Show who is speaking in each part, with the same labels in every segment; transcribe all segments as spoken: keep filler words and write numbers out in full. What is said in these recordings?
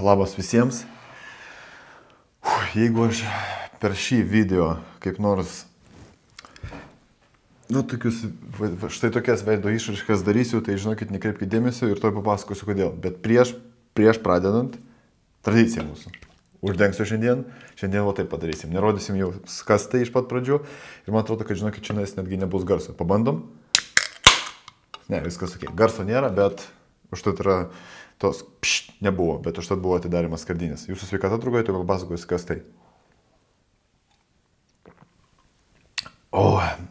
Speaker 1: Labas visiems. Jeigu aš per šį video kaip nors, nu, tokius, štai tokias veido išraiškas darysiu, tai žinokit, nekreipkite dėmesio ir toj papasakosiu kodėl. Bet prieš, prieš pradedant, tradicija mūsų. Uždengsiu šiandien, šiandien va taip padarysim. Nerodysim jau kas tai iš pat pradžių. Ir man atrodo, kad žinokit, čia netgi nebus garso. Pabandom. Ne, viskas ok. Garso nėra, bet užtat yra tos pšt, nebuvo, bet užtat buvo atidarimas skardinės. Jūsų sveikata draugai, tai papasakosiu, kas tai. O,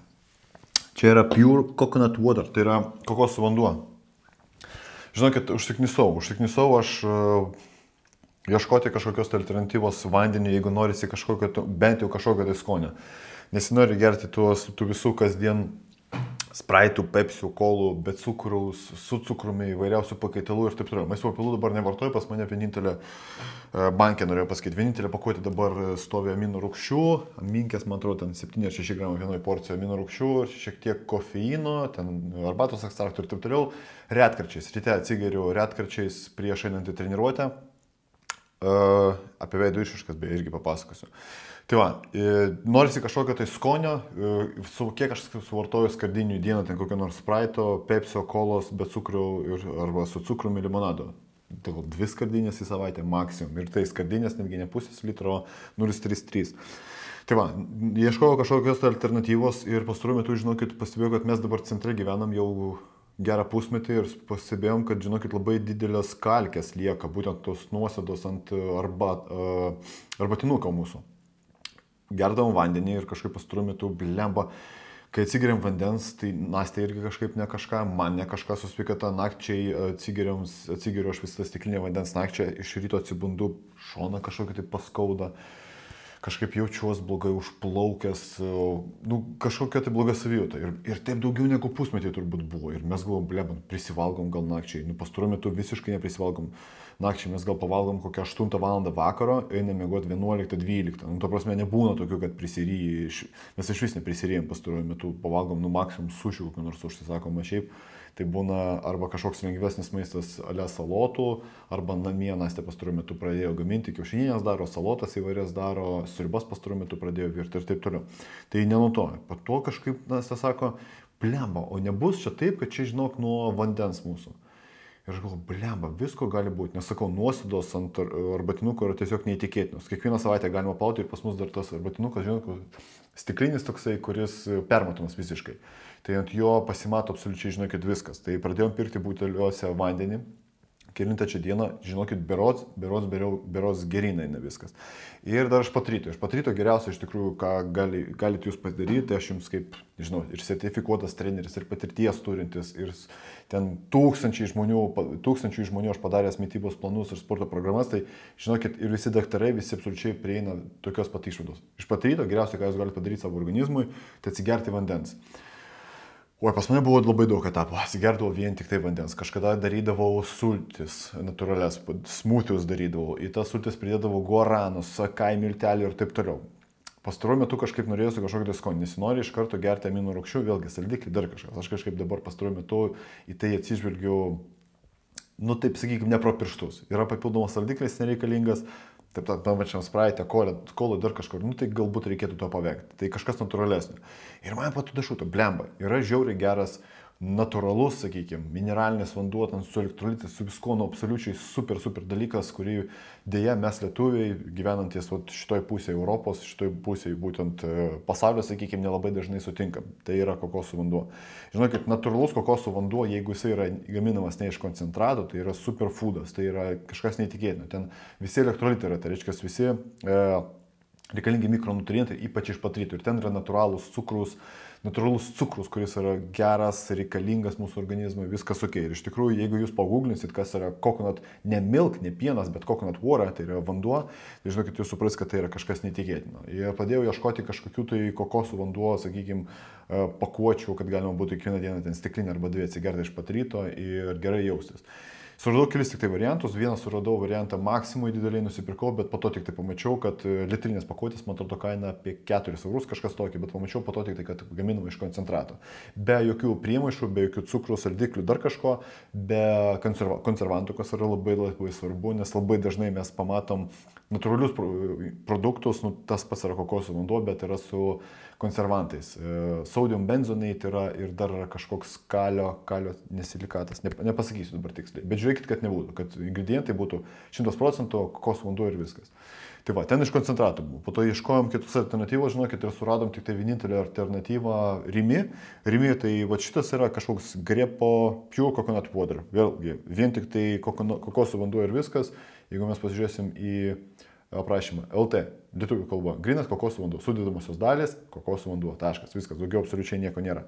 Speaker 1: čia yra pure coconut water, tai yra kokosų vanduo. Žinokit, užsiknisau, užsiknisau aš uh, ieškoti kažkokios alternatyvos vandeniu, jeigu norisi kažkokio, bent jau kažkokio tai skonio. Nesinori gerti tuos, tų visų kasdien spraitų, pepsių, kolų, be cukraus, su cukrumi, įvairiausių pakaitalų ir taip toliau. Maisto papildų dabar nevartoju, pas mane vienintelė bankė, norėjau pasakyti, vienintelė pakuotė dabar stovi amino rūgščių, minkės, man atrodo, ten septyni ar šeši gramai vienoje porcijoje amino rūgščių, šiek tiek kofeino, ten arbatos ekstraktų ir taip toliau. Retkarčiais, ryte atsigeriu retkarčiais prieš einant į treniruotę. Uh, apie veidų išraiškas beje irgi papasakosiu. Tai va, norisi kažkokio tai skonio, su kiek aš suvartoju skardinių dieną, ten kokio nors spraito, pepsio, kolos, be cukrų ir, arba su cukrumi limonado. Tai gal dvi skardinės į savaitę maksimum. Ir tai skardinės netgi ne pusės litro, nulis trys trys. Tai va, ieškojau kažkokios alternatyvos ir pastaruoju metu, žinokit, pastebėjau, kad mes dabar centre gyvenam jau gerą pusmetį ir pastebėjom, kad, žinokit, labai didelės kalkės lieka, būtent tos nuosėdos ant arbat, arbatinuko mūsų. Gerdavom vandenį ir kažkaip pastaruoju metu blemba, kai atsigeriam vandens, tai Nastė irgi kažkaip ne kažką, man ne kažką su sveikata, nakčiai atsigeriam, atsigeriu aš visą stiklinę vandens nakčiai, iš ryto atsibundu, šoną kažkokį tai paskauda, kažkaip jaučiuos blogai užplaukęs, nu, kažkokia tai bloga savijauta. Ir, ir taip daugiau negu pusmetį turbūt buvo. Ir mes galvom, blebam, prisivalgom gal nakčiai. Nu, pastaruoju metu visiškai neprisivalgom nakčiai. Mes gal pavalgom kokią aštuntą valandą vakaro, einam miegoti vienuoliktą dvyliktą. Nu, to prasme, nebūna tokių, kad prisiryji. Mes iš vis neprisirėjom pastaruoju metu. Pavalgom, nu, maksimum sušių, kokį nors užsisakoma šiaip. Tai būna arba kažkoks lengvesnis maistas ale salotų, arba namie Nastė pastaruoju metu pradėjo gaminti, kiaušininės daro, salotas įvairias daro, sriubas pastaruoju metu pradėjo virti ir taip toliau. Tai ne nuo to. Po to kažkaip Nastė sako, blemba, o nebus čia taip, kad čia, žinok, nuo vandens mūsų. Ir aš galvoju, blemba, visko gali būti. Nesakau, nuosėdos ant arbatinuko yra tiesiog neįtikėtinos. Kiekvieną savaitę galima plauti ir pas mus dar tas arbatinukas, žinok, stiklinis toksai, kuris permatomas visiškai. Tai ant jo pasimato absoliučiai, žinokit, viskas. Tai pradėjom pirkti buteliuose vandenį. Kelintą čia dieną, žinokit, berods, berods, berods gerinai ne viskas. Ir dar aš patryto. Iš patryto geriausia iš tikrųjų, ką gali, galite jūs padaryti, tai aš jums kaip, žinau, ir sertifikuotas treneris, ir patirties turintis, ir ten tūkstančiai žmonių, tūkstančių žmonių aš padaręs mitybos planus ir sporto programas, tai žinokit, ir visi daktarai, visi absoliučiai prieina tokios pat išvados. Iš patryto geriausia, ką jūs galite padaryti savo organizmui, tai atsigerti vandens. Oi, pas mane buvo labai daug etapų. Atsigerdavau vien tik tai vandens. Kažkada darydavau sultis, natūralias, smoothius darydavau. Į tas sultis pridėdavau guaranus, sakai, miltelių ir taip toliau. Pastaruoju metu kažkaip norėjau kažkokį tai skonį. Nesinori iš karto gerti amino rūgščių, vėlgi saldiklį, dar kažkas. Aš kažkaip dabar pastaruoju metu į tai atsižvelgiu, nu taip sakykime, ne pro pirštus. Yra papildomas saldiklis nereikalingas. Taip, tam pačiam spraitę, kolą, dar kažkur, nu tai galbūt reikėtų to pavengti. Tai kažkas natūralesnio. Ir man patu dašuto, blemba, yra žiauriai geras, natūralus, sakykime, mineralinis vanduo, ten su elektrolitais, su visko, nu absoliučiai super, super dalykas, kurį dėja mes lietuviai, gyvenantis šitoj pusėje Europos, šitoj pusėje būtent pasaulio, sakykime, nelabai dažnai sutinkam. Tai yra kokosų vanduo. Žinokit, natūralus kokosų vanduo, jeigu jisai yra gaminamas ne iš koncentrato, tai yra superfoodas, tai yra kažkas neįtikėtino. Ten visi elektrolitai yra, tai reiškia visi e, reikalingi mikronutrientai, ypač iš patrytų. Ir ten yra natūralus cukrus, natūralus cukrus, kuris yra geras, reikalingas mūsų organizmui, viskas ok. Ir iš tikrųjų, jeigu jūs paguglinsit, kas yra coconut, ne milk, ne pienas, bet coconut water, tai yra vanduo, tai žinokit, jūs supras, kad tai yra kažkas neįtikėtino. Ir pradėjau ieškoti kažkokių tai kokosų vanduo, sakykime, pakuočių, kad galima būtų kiekvieną dieną ten stiklinę arba dvi atsigerti iš pat ryto ir gerai jaustis. Suradau kelis tik tai variantus, vieną suradau variantą maksimui dideliai nusipirkau, bet po to tik tai pamačiau, kad litrinės pakuotės, man atrodo, kaina apie keturis eurus, kažkas tokio, bet pamačiau po to tik tai, kad gaminama iš koncentrato. Be jokių priemaišų, be jokių cukrų, saldiklių, dar kažko, be konserva konservantų, kas yra labai labai svarbu, nes labai dažnai mes pamatom natūralius produktus, nu, tas pats yra kokosų vanduo, bet yra su konservantais. Sodium benzonate yra ir dar yra kažkoks kalio, kalio nesilikatas, ne, nepasakysiu dabar tiksliai, bet žiūrėkit, kad nebūtų, kad ingredientai būtų šimtas procentų kokosų vanduo ir viskas. Tai va, ten iš koncentratų buvo. Po to ieškojom kitus alternatyvos, žinokit, ir suradom tik tai vienintelę alternatyvą Rimi. Rimi, tai va šitas yra kažkoks Grepo Pure Coconut Water. Vėlgi, vien tik tai kokosų vanduo ir viskas. Jeigu mes pasižiūrėsim į aprašymą, L T, lietuvių kalba, grynas kokosų vanduo, sudedamosios dalys, kokosų vanduo, taškas, viskas, daugiau absoliučiai nieko nėra.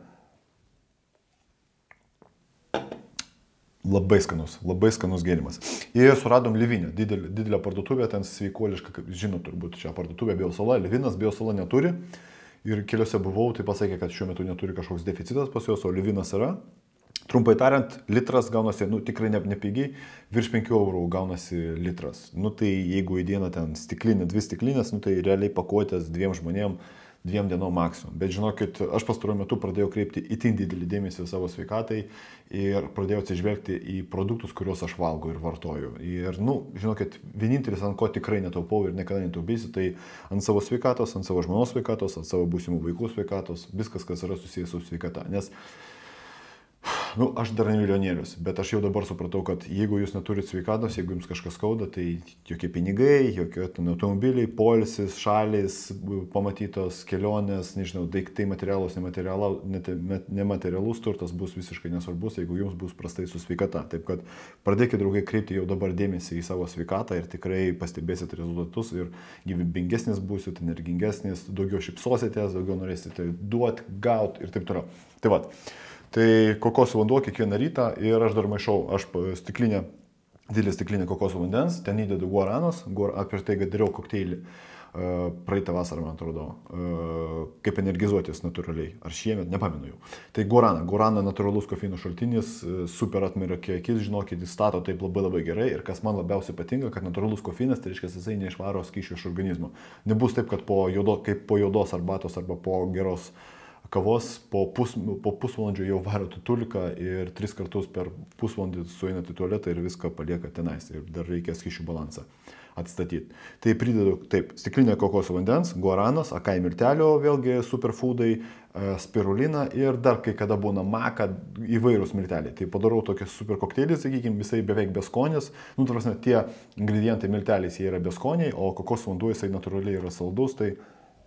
Speaker 1: Labai skanus, labai skanus gėrimas. Ir suradom Livinę, didelę, didelę parduotuvę, ten sveikuolišką, kaip žinot, turbūt šią parduotuvę Biosala, Livinas Biosala neturi. Ir keliose buvau, tai pasakė, kad šiuo metu neturi kažkoks deficitas pas juos, o Livinas yra. Trumpai tariant, litras gaunasi, nu tikrai ne, nepigiai, virš penkių eurų gaunasi litras. Nu tai jeigu į dieną ten stiklinė, dvi stiklinės, nu tai realiai pakuotės dviem žmonėm, dviem dienom maksimum. Bet žinokit, aš pastaruoju metu pradėjau kreipti itin didelį dėmesį savo sveikatai ir pradėjau atsižvelgti į produktus, kuriuos aš valgau ir vartoju. Ir, nu, žinokit, vienintelis, ant ko tikrai netaupau ir niekada netaupysiu, tai ant savo sveikatos, ant savo žmonos sveikatos, ant savo būsimų vaikų sveikatos, viskas, kas yra susijęs su sveikata. Nes nu, aš dar ne milijonierius, bet aš jau dabar supratau, kad jeigu jūs neturit sveikatos, jeigu jums kažkas skauda, tai jokie pinigai, jokie automobiliai, polisis, šalis, pamatytos kelionės, nežinau, daiktai, materialus, nematerialus turtas bus visiškai nesvarbus, jeigu jums bus prastai su sveikata. Taip kad pradėkite, draugai, kreipti jau dabar dėmesį į savo sveikatą ir tikrai pastebėsite rezultatus ir gyvybingesnis būsit, energingesnis, daugiau šypsositės, daugiau norėsite duoti, gauti ir taip toliau. Tai va. Tai kokosų vanduo kiekvieną rytą ir aš dar maišau, aš stiklinę, didelį stiklinę kokosų vandens, ten įdedu guaranos, apie tai, kad dariau kokteilį praeitą vasarą, man atrodo, kaip energizuotis natūraliai, ar šiemet, nepamenu jau. Tai guarana, guarana natūralus kofeino šaltinis, super atmira kiekis, žinokit, jis stato taip labai labai gerai ir kas man labiausiai patinka, kad natūralus kofeinas, tai reiškia, jisai neišvaro skysčių iš organizmo. Nebus taip, kad po juodo, kaip po juodos arbatos arba po geros kavos po, pus, po pusvalandžio jau varote tuliką ir tris kartus per pusvalandį sueinate į tualetą ir viską palieka tenais. Ir dar reikia skysčių balansą atstatyti. Tai pridedu, taip, stiklinę kokosų vandens, guaranos, akai miltelio, vėlgi superfoodai, spirulina ir dar kai kada būna maka, įvairūs milteliai. Tai padarau tokį super kokteilį, sakykime, visai beveik beskonis. Nu, tarsi, tie ingredientai milteliais jie yra beskoniai, o kokosų vanduo jisai natūraliai yra saldus, tai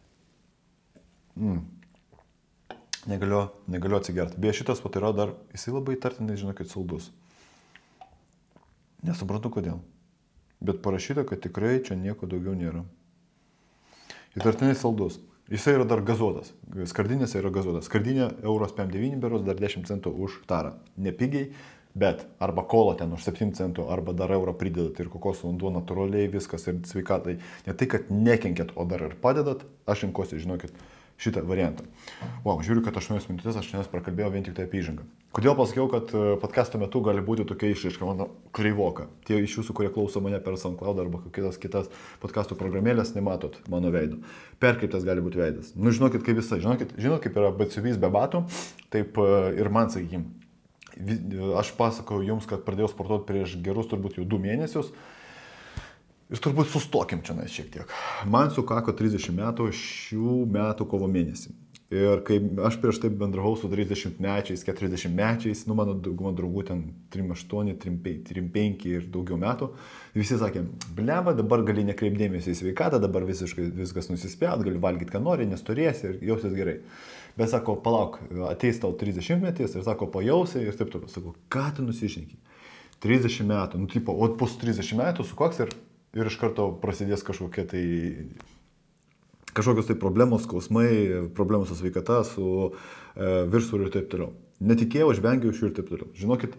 Speaker 1: mm. Negaliu, negaliu atsigerti. Beje, šitas pat yra dar, jisai labai tartinai, žinokit, saldus. Nesuprantu kodėl. Bet parašyta, kad tikrai čia nieko daugiau nėra. Įtartinai saldus. Jisai yra dar gazuotas. Skardinėse yra gazuotas. Skardinė euros pem devyni beros dar dešimt centų už tarą. Nepigiai, bet arba kola ten už septyni centų, arba dar eurą pridedat ir kokosų vanduo natūraliai viskas ir sveikatai. Ne tai, kad nekenkėt, o dar ir padedat, aš rinkosi, žinokit, šitą variantą. Wow, žiūriu, kad aštuonios minutės aš šiandien prakalbėjau vien tik tai apie įžangą. Kodėl pasakiau, kad podcasto metu gali būti tokia išraiška mano kreivoka. Tie iš jūsų, kurie klauso mane per SoundCloud arba kitas kitas podcasto programėlės, nematot mano veido. Perkreiptas gali būti veidas. Nu, žinokit, kaip visai. Žinokit, žinot, kaip yra batsiuvys be batų, taip ir man, sakykim. Aš pasakau jums, kad pradėjau sportuoti prieš gerus turbūt jau du mėnesius. Ir turbūt sustokim čia šiek tiek. Man sukako trisdešimt metų šių metų kovo mėnesį. Ir kai aš prieš tai bendravau su trisdešimtmečiais, keturiasdešimtmečiais, nu mano dauguma draugų ten trisdešimt aštuoni, trisdešimt penki ir daugiau metų, visi sakė, bleba, dabar gali nekreipdėmėsi į sveikatą, dabar visiškai viskas nusispėt, gali valgyti, ką nori, nestorėsi ir jausis gerai. Bet sako, palauk, ateis tau trisdešimtmetis ir sako, pajausi ir taip toliau. Sako, ką tu nusišneki? trisdešimt metų, nu tipo, o po trisdešimt metų sukoks ir ir iš karto prasidės kažkokie tai, kažkokios tai problemos, skausmai, problemos su sveikata, su e, viršsvoriu ir taip toliau. Netikėjau, aš vengiau iš jų ir taip toliau. Žinokit,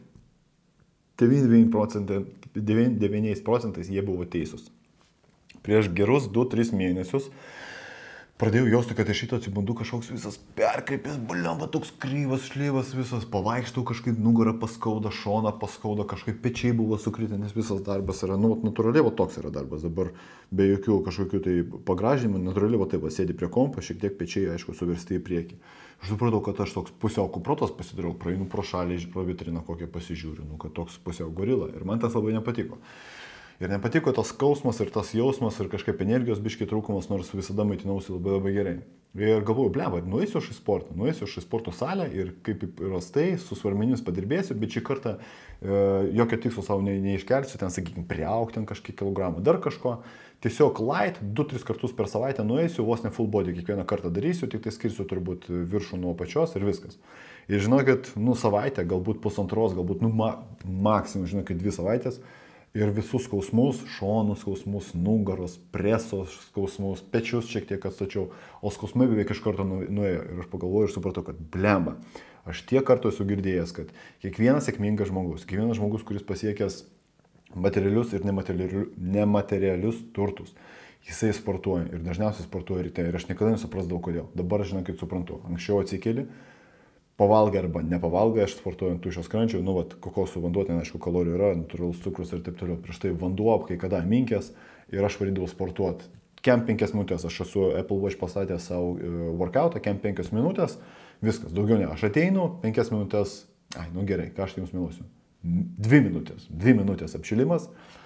Speaker 1: devyniasdešimt devyni procentais jie buvo teisūs. Prieš gerus du tris mėnesius Pradėjau jausti, kad iš šito atsibundu kažkoks visas perkreipęs, baliamba, toks kryvas, šlyvas visas, pavaikštau kažkaip, nugarą paskauda, šoną paskauda, kažkaip pečiai buvo sukritę, nes visas darbas yra, nu, natūraliai, va toks yra darbas, dabar be jokių kažkokių tai pagražinimų, natūraliai, va taip, va, sėdi prie kompo, šiek tiek pečiai, aišku, suversti į priekį. Aš supratau, kad aš toks pusiau kuprotas pasidarau, praeinu pro šalį, pro vitriną kokią pasižiūriu, nu, kad toks pusiau gorila ir man tas labai nepatiko. Ir nepatiko tas skausmas ir tas jausmas ir kažkaip energijos biškiai trūkumas, nors visada maitinausi labai labai gerai. Ir galvoju, bleba, nueisiu aš į sportą, nueisiu aš į sporto salę ir kaip įprastai su svarmenimis padirbėsiu, bet šį kartą e, jokio tikslo savo ne, neiškelsiu, ten, sakykime, priaugti ten kažkiek kilogramų, dar kažko. Tiesiog light, du tris kartus per savaitę nueisiu, vos ne full body, kiekvieną kartą darysiu, tik tai skirsiu turbūt viršų nuo apačios ir viskas. Ir žinokit, nu savaitę, galbūt pusantros, galbūt, nu ma, maksimum, žinokit, dvi savaitės. Ir visus skausmus, šonų skausmus, nugaros, presos skausmus, pečius šiek tiek atstačiau, o skausmai beveik iš karto nuėjo. Ir aš pagalvojau ir supratau, kad blemba, aš tiek kartų esu girdėjęs, kad kiekvienas sėkmingas žmogus, kiekvienas žmogus, kuris pasiekęs materialius ir nematerialius, nematerialius turtus, jisai sportuoja ir dažniausiai sportuoja ryte. Ir aš niekada nesuprasdavau, kodėl. Dabar, žinokit, suprantu. Anksčiau atsikeli, pavalgai arba nepavalgai, aš sportuoju ant tuščio skrandžio, nu, vat, kokosų vanduo, ten, aišku, kalorijų yra, natūralus cukrus ir taip toliau. Prieš tai vanduo, kai kada minkęs ir aš varydavau sportuoti. Kem penkias minutės, aš esu Apple Watch pastatęs savo workoutą, kem penkias minutės, viskas, daugiau ne. Aš ateinu, penkias minutės, ai, nu gerai, ką aš tai jums meluosiu. Dvi minutės, dvi minutės apšilimas,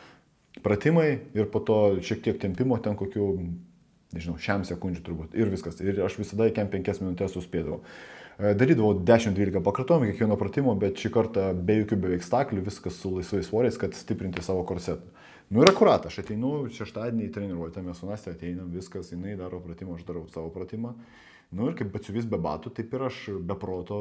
Speaker 1: pratimai ir po to šiek tiek tempimo, ten kokių, nežinau, šiam sekundžių turbūt ir viskas. Ir aš visada kem penkias minutės suspėdavau. Darydavau dešimt dvylika pakartojimų kiekvieno pratimo, bet šį kartą be jokių beveik staklių, viskas su laisvais svoriais, kad stiprinti savo korsetą. Nu ir akurat, aš ateinu šeštadienį į treniruotę, mes su Nastė ateinam, viskas, jinai daro pratimą, aš darau savo pratimą. Nu ir kaip batsiuvis be batų, taip ir aš be proto,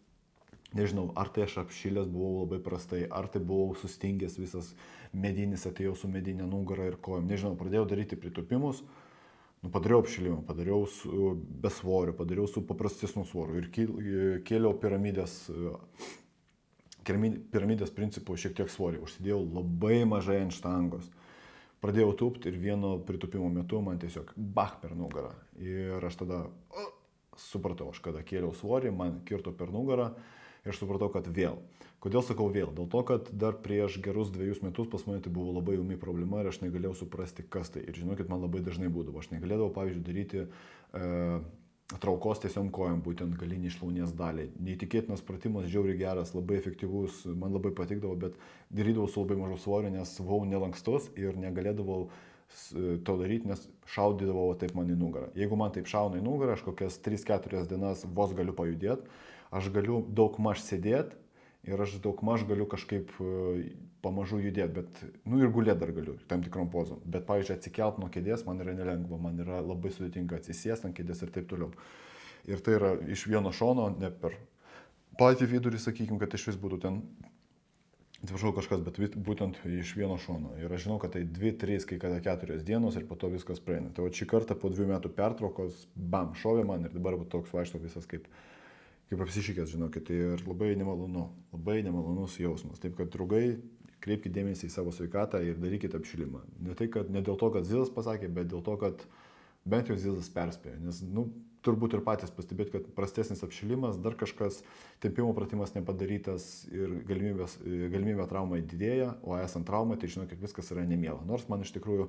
Speaker 1: nežinau, ar tai aš apšilęs buvau labai prastai, ar tai buvau sustingęs visas medinis, atėjau su medinė nugara ir kojom, nežinau, pradėjau daryti pritūpimus. Nu, padariau apšilimą, padariau su besvoriu, padariau su paprastesniu svoriu ir kėliau piramidės, piramidės principų šiek tiek svorį. Užsidėjau labai mažai ant štangos. Pradėjau tūpti ir vieno pritūpimo metu man tiesiog bach per nugarą. Ir aš tada o, supratau, aš kada kėliau svorį, man kirto per nugarą ir aš supratau, kad vėl. Kodėl sakau vėl? Dėl to, kad dar prieš gerus dviejus metus pas mane tai buvo labai ūmi problema ir aš negalėjau suprasti, kas tai. Ir žinokit, man labai dažnai būdavo. Aš negalėdavau, pavyzdžiui, daryti e, traukos tiesiom kojom, būtent galinį šlaunies dalį. Neįtikėtinas pratimas, žiauriai geras, labai efektyvus, man labai patikdavo, bet darydavau su labai mažu svoriu, nes buvau nelankstus ir negalėdavau to daryti, nes šaudydavau taip man į nugarą. Jeigu man taip šauna į nugarą, aš kokias tris keturias dienas vos galiu pajudėti, aš galiu daug maž sėdėti, ir aš daug maž galiu kažkaip pamažu judėti, bet, nu ir gulėti dar galiu, tam tikrom pozom. Bet, pavyzdžiui, atsikelt nuo kėdės man yra nelengva, man yra labai sudėtinga atsisėsti ant kėdės ir taip toliau. Ir tai yra iš vieno šono, ne per patį vidurį, sakykime, kad iš vis būtų ten, atsiprašau kažkas, bet būtent iš vieno šono. Ir aš žinau, kad tai dvi, trys, kai kada keturios dienos ir po to viskas praeina. Tai va šį kartą po dviejų metų pertraukos, bam, šovė man ir dabar va toks vaikšto visas kaip kaip apsišykęs, žinokit, ir labai nemalonu, labai nemalonus jausmas. Taip, kad draugai, kreipkite dėmesį į savo sveikatą ir darykite apšilimą. Ne, tai, kad, ne dėl to, kad Zizas pasakė, bet dėl to, kad bent jau Zizas perspėjo. Nes, nu, turbūt ir patys pastebėt, kad prastesnis apšilimas, dar kažkas, tempimo pratimas nepadarytas ir galimybė traumai didėja, o esant traumai, tai žinokit, viskas yra nemiela. Nors man iš tikrųjų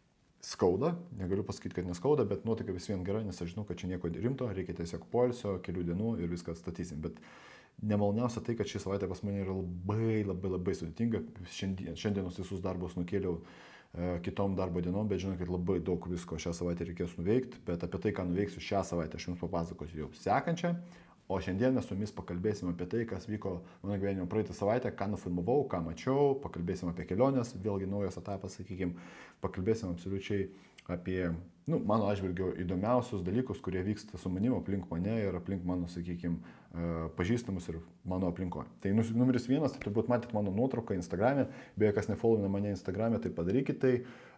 Speaker 1: skauda, negaliu pasakyti, kad neskauda, bet nuotaika vis vien gera, nes aš žinau, kad čia nieko rimto, reikia tiesiog poilsio, kelių dienų ir viską atstatysim. Bet nemaloniausia tai, kad ši savaitė pas mane yra labai, labai, labai sudėtinga. Šiandien, šiandienos visus darbus nukėliau e, kitom darbo dienom, bet žinau, kad labai daug visko šią savaitę reikės nuveikti, bet apie tai, ką nuveiksiu šią savaitę, aš jums papasakosiu jau sekančią. O šiandien mes su jumis pakalbėsim apie tai, kas vyko mano gyvenime praeitą savaitę, ką nufilmavau, ką mačiau, pakalbėsim apie keliones, vėlgi naujas etapas, sakykime, pakalbėsim absoliučiai apie, nu, mano atžvilgiu įdomiausius dalykus, kurie vyksta su manimi, aplink mane ir aplink mano, sakykime, pažįstamus ir mano aplinkoje. Tai numeris vienas, tai turbūt matėt mano nuotrauką Instagram'e, beje, kas nefollowina mane Instagram'e, tai padarykit tai.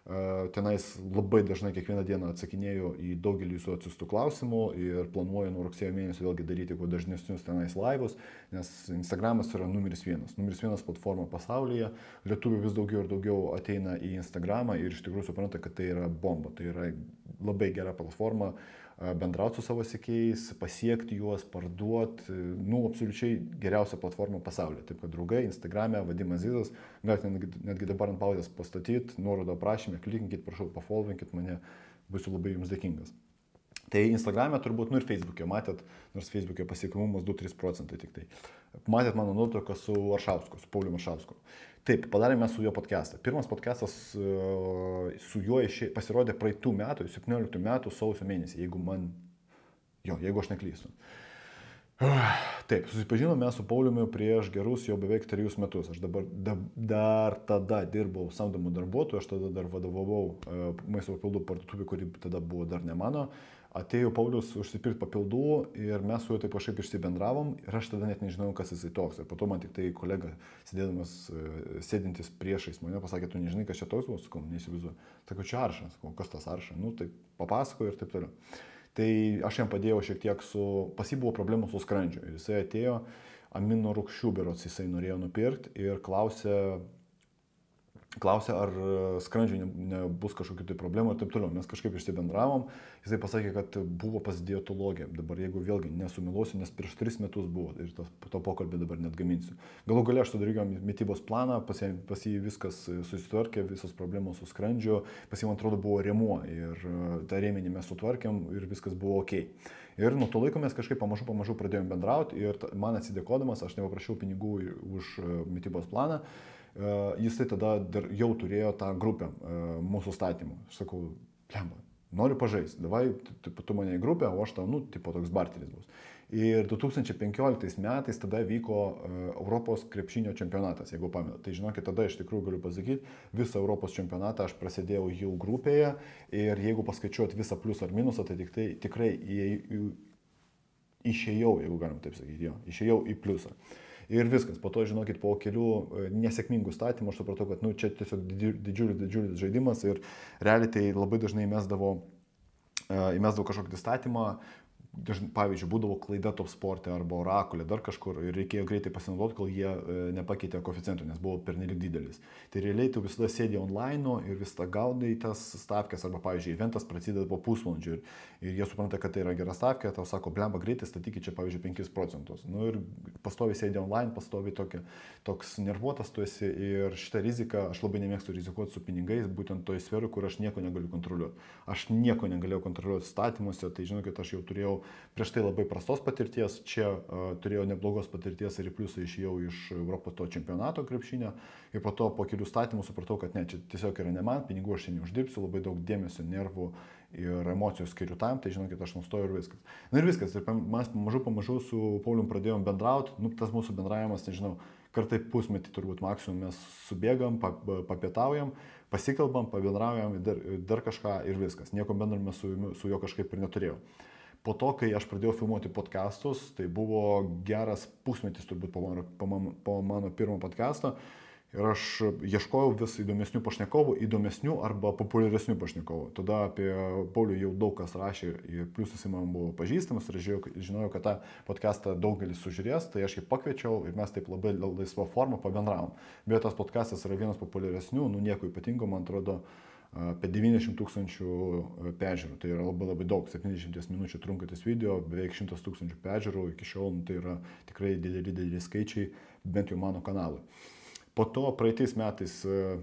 Speaker 1: Tenais labai dažnai kiekvieną dieną atsakinėju į daugelį jūsų atsiųstų klausimų ir planuoju nuo rugsėjo mėnesio vėlgi daryti kuo dažnesnius tenais laivus, nes Instagramas yra numeris vienas. Numeris vienas platforma pasaulyje. Lietuvių vis daugiau ir daugiau ateina į Instagramą ir iš tikrųjų supranta, kad tai yra bomba. Tai yra labai gera platforma bendrauti su savo sekėjais, pasiekti juos, parduoti, nu, absoliučiai geriausia platforma pasaulyje. Taip kad draugai, Instagram'e, Vadimas Zizas, galite netgi, netgi dabar ant pauzės pastatyti, nuorodą aprašymę, klikinkit, prašau, pafollowinkit mane, būsiu labai jums dėkingas. Tai Instagram'e turbūt, nu ir Facebook'e matėt, nors Facebook'e pasiekumumas du trys procentai tik tai. Matėt mano nuotrauką su Aršausku, su Pauliu Aršausku. Taip, padarėme su juo podcastą. Pirmas podcastas su juo išė, pasirodė praeitų metų, septynioliktų metų sausio mėnesį, jeigu man, jo, jeigu aš neklystu. Taip, susipažinome su Pauliumi prieš gerus jau beveik trejus metus. Aš dabar da, dar tada dirbau samdomų darbuotojų, aš tada dar vadovavau uh, maisto papildų parduotuvė, kuri tada buvo dar ne mano. Atėjo Paulius užsipirkti papildų ir mes su juo taip kažkaip išsibendravom ir aš tada net nežinau, kas jisai toks. Ir po to man tik tai kolega, sėdėdamas, uh, sėdintis priešais mane, pasakė, tu nežinai, kas čia toks buvo, sakau, neįsivaizduoju. Sakau, čia Aršas, sakau, kas tas Aršas, nu tai papasakoju ir taip toliau. Tai aš jam padėjau šiek tiek su, pas jį buvo problemų su skrandžiu. Ir jisai atėjo, amino rūgščių berods jisai norėjo nupirkti ir klausė, klausė ar skrandžiui nebus kažkokių tai problemų ir taip toliau. Mes kažkaip išsibendravom, jisai pasakė, kad buvo pas dietologę. Dabar jeigu vėlgi nesumiluosiu, nes prieš tris metus buvo ir to, to pokalbį dabar net gaminsiu. Galų gale aš sudarėjau mitybos planą, pas jį, pas jį viskas susitvarkė, visos problemos su skrandžiu, pas jį man atrodo buvo rėmuo ir tą rėmenį mes sutvarkėm ir viskas buvo ok. Ir nuo to laiko mes kažkaip pamažu pamažu pradėjom bendrauti ir man atsidėkodamas, aš nepaprašiau pinigų už mitybos planą. Jisai tada dar jau turėjo tą grupę mūsų statymų. Aš sakau, blemba, noriu pažaisti, davai, tu, tu mane į grupę, o aš tau, nu, tipo toks barteris bus. Ir du tūkstančiai penkioliktais metais tada vyko Europos krepšinio čempionatas, jeigu pamenat. Tai žinokit, tada iš tikrųjų galiu pasakyti, visą Europos čempionatą aš prasidėjau jau grupėje ir jeigu paskaičiuot visą pliusą ar minusą, tai tik tai tikrai išėjau, jeigu galim taip sakyti, jo, išėjau į pliusą. Ir viskas, po to, žinokit, po kelių nesėkmingų statymų aš supratau, kad nu, čia tiesiog didžiulis, didžiulis žaidimas ir realiai tai labai dažnai įmesdavo, įmesdavo kažkokį statymą, dažnai, pavyzdžiui, būdavo klaida Top Sporte arba Orakulė, dar kažkur ir reikėjo greitai pasinaudoti, kol jie nepakeitė koeficientų, nes buvo pernelyg didelis. Tai realiai tu visada sėdė online ir visada gaudai tas stavkės arba, pavyzdžiui, eventas prasideda po pusvalandžio ir, ir jie supranta, kad tai yra gera stavkė, tau sako, blemba, greitai statykit čia, pavyzdžiui, penkis procentus. Nu ir pastovi sėdė online, pastovi tokia, toks nervuotas tu esi ir šitą riziką, aš labai nemėgstu rizikuoti su pinigais, būtent toje sferoje, kur aš nieko negaliu kontroliuoti. Aš nieko negalėjau kontroliuoti statymuose, tai žinokit, aš jau turėjau prieš tai labai prastos patirties, čia uh, turėjau neblogos patirties ir į pliusą išėjau iš Europos to čempionato krepšinio ir po to po kelių statymų supratau, kad ne, čia tiesiog yra ne man, pinigų aš čia neuždirbsiu, labai daug dėmesio, nervų ir emocijų skiriu tam, tai žinokit, aš nustoju ir viskas. Na ir viskas, ir mes pamažu pamažu su Paulium pradėjom bendrauti, nu tas mūsų bendravimas, nežinau, kartai pusmetį turbūt maksimum mes subėgam, papietaujam, pasikalbam, pabendraujam, dar, dar kažką ir viskas. Nieko bendro mes su, su juo kažkaip ir neturėjau. Po to, kai aš pradėjau filmuoti podcastus, tai buvo geras pusmetis turbūt po mano, po mano, po mano pirmo podcast'o ir aš ieškojau vis įdomesnių pašnekovų, įdomesnių arba populiaresnių pašnekovų. Tada apie Paulių jau daug kas rašė, plius jis man buvo pažįstamas ir žinojau, kad tą podcastą daugelis sužiūrės, tai aš jį pakviečiau ir mes taip labai laisvą formą pabendravom. Bet tas podcastas yra vienas populiaresnių, nu nieko ypatingo, man atrodo, apie devyniasdešimt tūkstančių peržiūrų, tai yra labai labai daug, septyniasdešimt minučių trunkantis video, beveik šimtas tūkstančių peržiūrų, iki šiol nu, tai yra tikrai dideli, dideli skaičiai, bent jau mano kanalui. Po to praeitais metais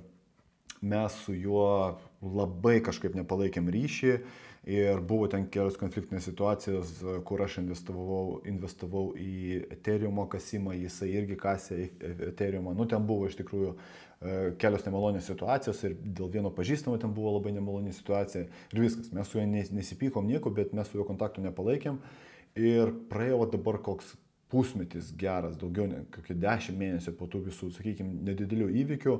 Speaker 1: mes su juo labai kažkaip nepalaikėm ryšį ir buvo ten kelios konfliktinės situacijos, kur aš investavau, investavau į Ethereum kasimą, jisai irgi kasė Ethereum. Nu, ten buvo iš tikrųjų kelios nemalonės situacijos ir dėl vieno pažįstamo ten buvo labai nemalonė situacija ir viskas. Mes su juo nesipykom nieko, bet mes su juo kontaktų nepalaikėm ir praėjo dabar koks pusmetis geras, daugiau ne kokie dešimt mėnesių po tų visų, sakykime, nedidelių įvykių.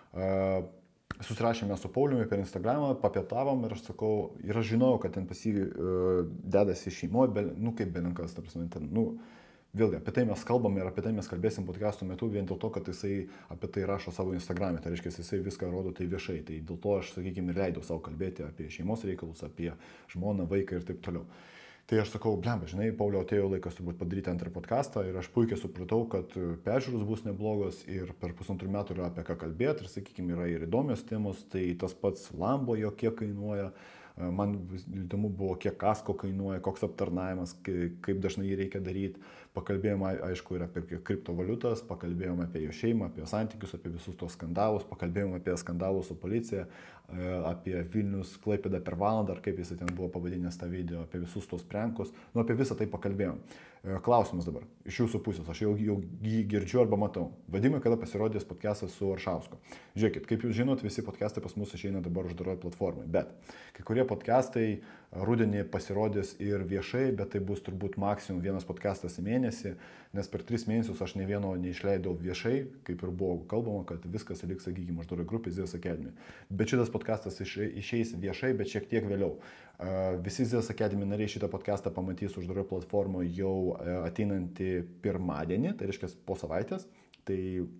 Speaker 1: Susirašėme su Pauliumi per Instagramą, papietavom ir aš sakau, ir aš žinojau, kad ten pas jį uh, dedasi šeimoje, nu kaip belinkas, ta prasme, ten, nu, vėlgi, apie tai mes kalbame ir apie tai mes kalbėsim podcastų metu vien dėl to, kad jisai apie tai rašo savo Instagram'e, tai reiškia, jisai viską rodo tai viešai, tai dėl to aš, sakykime, ir leidau savo kalbėti apie šeimos reikalus, apie žmoną, vaiką ir taip toliau. Tai aš sakau, blemba, žinai, Paulio atėjo laikas turbūt padaryti antrą podcastą ir aš puikiai supratau, kad peržiūros bus neblogos ir per pusantrų metų yra apie ką kalbėti ir, sakykime, yra ir įdomios temos, tai tas pats Lambo jo kiek kainuoja, Man įdomu buvo, kiek kasko kainuoja, koks aptarnavimas, kaip dažnai jį reikia daryti. Pakalbėjome, aišku, ir apie kriptovaliutas, pakalbėjome apie jo šeimą, apie santykius, apie visus tos skandalus, pakalbėjome apie skandalus su policija, apie Vilnius Klaipėdą per valandą, ar kaip jis ten buvo pavadinęs tą video, apie visus tos prankus. Nu, apie visą tai pakalbėjom. Klausimas dabar, iš jūsų pusės, aš jau, jau jį girdžiu arba matau. Vadimai, kada pasirodys podcastas su Aršausku. Žiūrėkit, kaip jūs žinot, visi podcastai pas mus išeina dabar uždaroje platformoje, bet kai kurie podcastai rudenį pasirodys ir viešai, bet tai bus turbūt maksimum vienas podcastas į mėnesį, nes per tris mėnesius aš ne vieno neišleidau viešai, kaip ir buvo kalbama, kad viskas liks, sakykime, uždaroje grupėje Zės Academy. Bet šitas podcastas išeis viešai, bet šiek tiek vėliau. Visi Zės Academy nariai šitą podcastą pamatys uždaroje platformoje jau ateinantį pirmadienį, tai reiškia po savaitės. Tai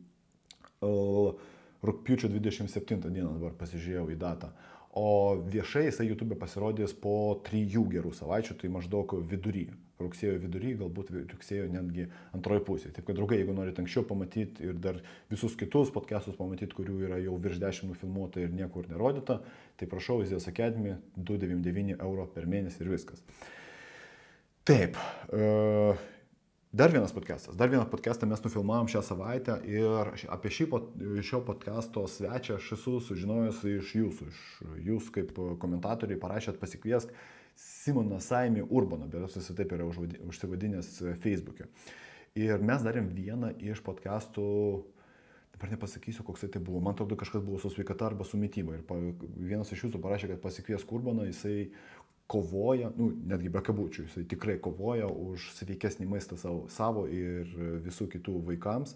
Speaker 1: uh, rugpjūčio dvidešimt septintą dieną dabar pasižiūrėjau į datą. O viešai jisai YouTube pasirodys po trijų gerų savaičių, tai maždaug vidury, rugsėjo vidury, galbūt rugsėjo netgi antroji pusė. Taip kad, draugai, jeigu norite anksčiau pamatyti ir dar visus kitus podcastus pamatyti, kurių yra jau virš dešimt nufilmuota ir niekur nerodyta, tai prašau, Zės Academy, du devyniasdešimt devyni euro per mėnesį ir viskas. Taip. Uh, Dar vienas podcastas, dar vieną podcastą mes nufilmavom šią savaitę ir apie šį šio podcasto svečią aš esu sužinojęs iš jūsų, iš jūs kaip komentatoriai parašėt pasikviesk Simoną Saimį Urbaną, bet jis taip yra užsivadinęs Facebook'e. Ir mes darėm vieną iš podcastų, dabar nepasakysiu, koks tai buvo, man atrodo kažkas buvo su sveikata arba su mityba. Ir vienas iš jūsų parašė, kad pasikviesk Urbaną, jisai kovoja, nu, netgi be kabučių, jisai tikrai kovoja už sveikesnį maistą savo, savo ir visų kitų vaikams.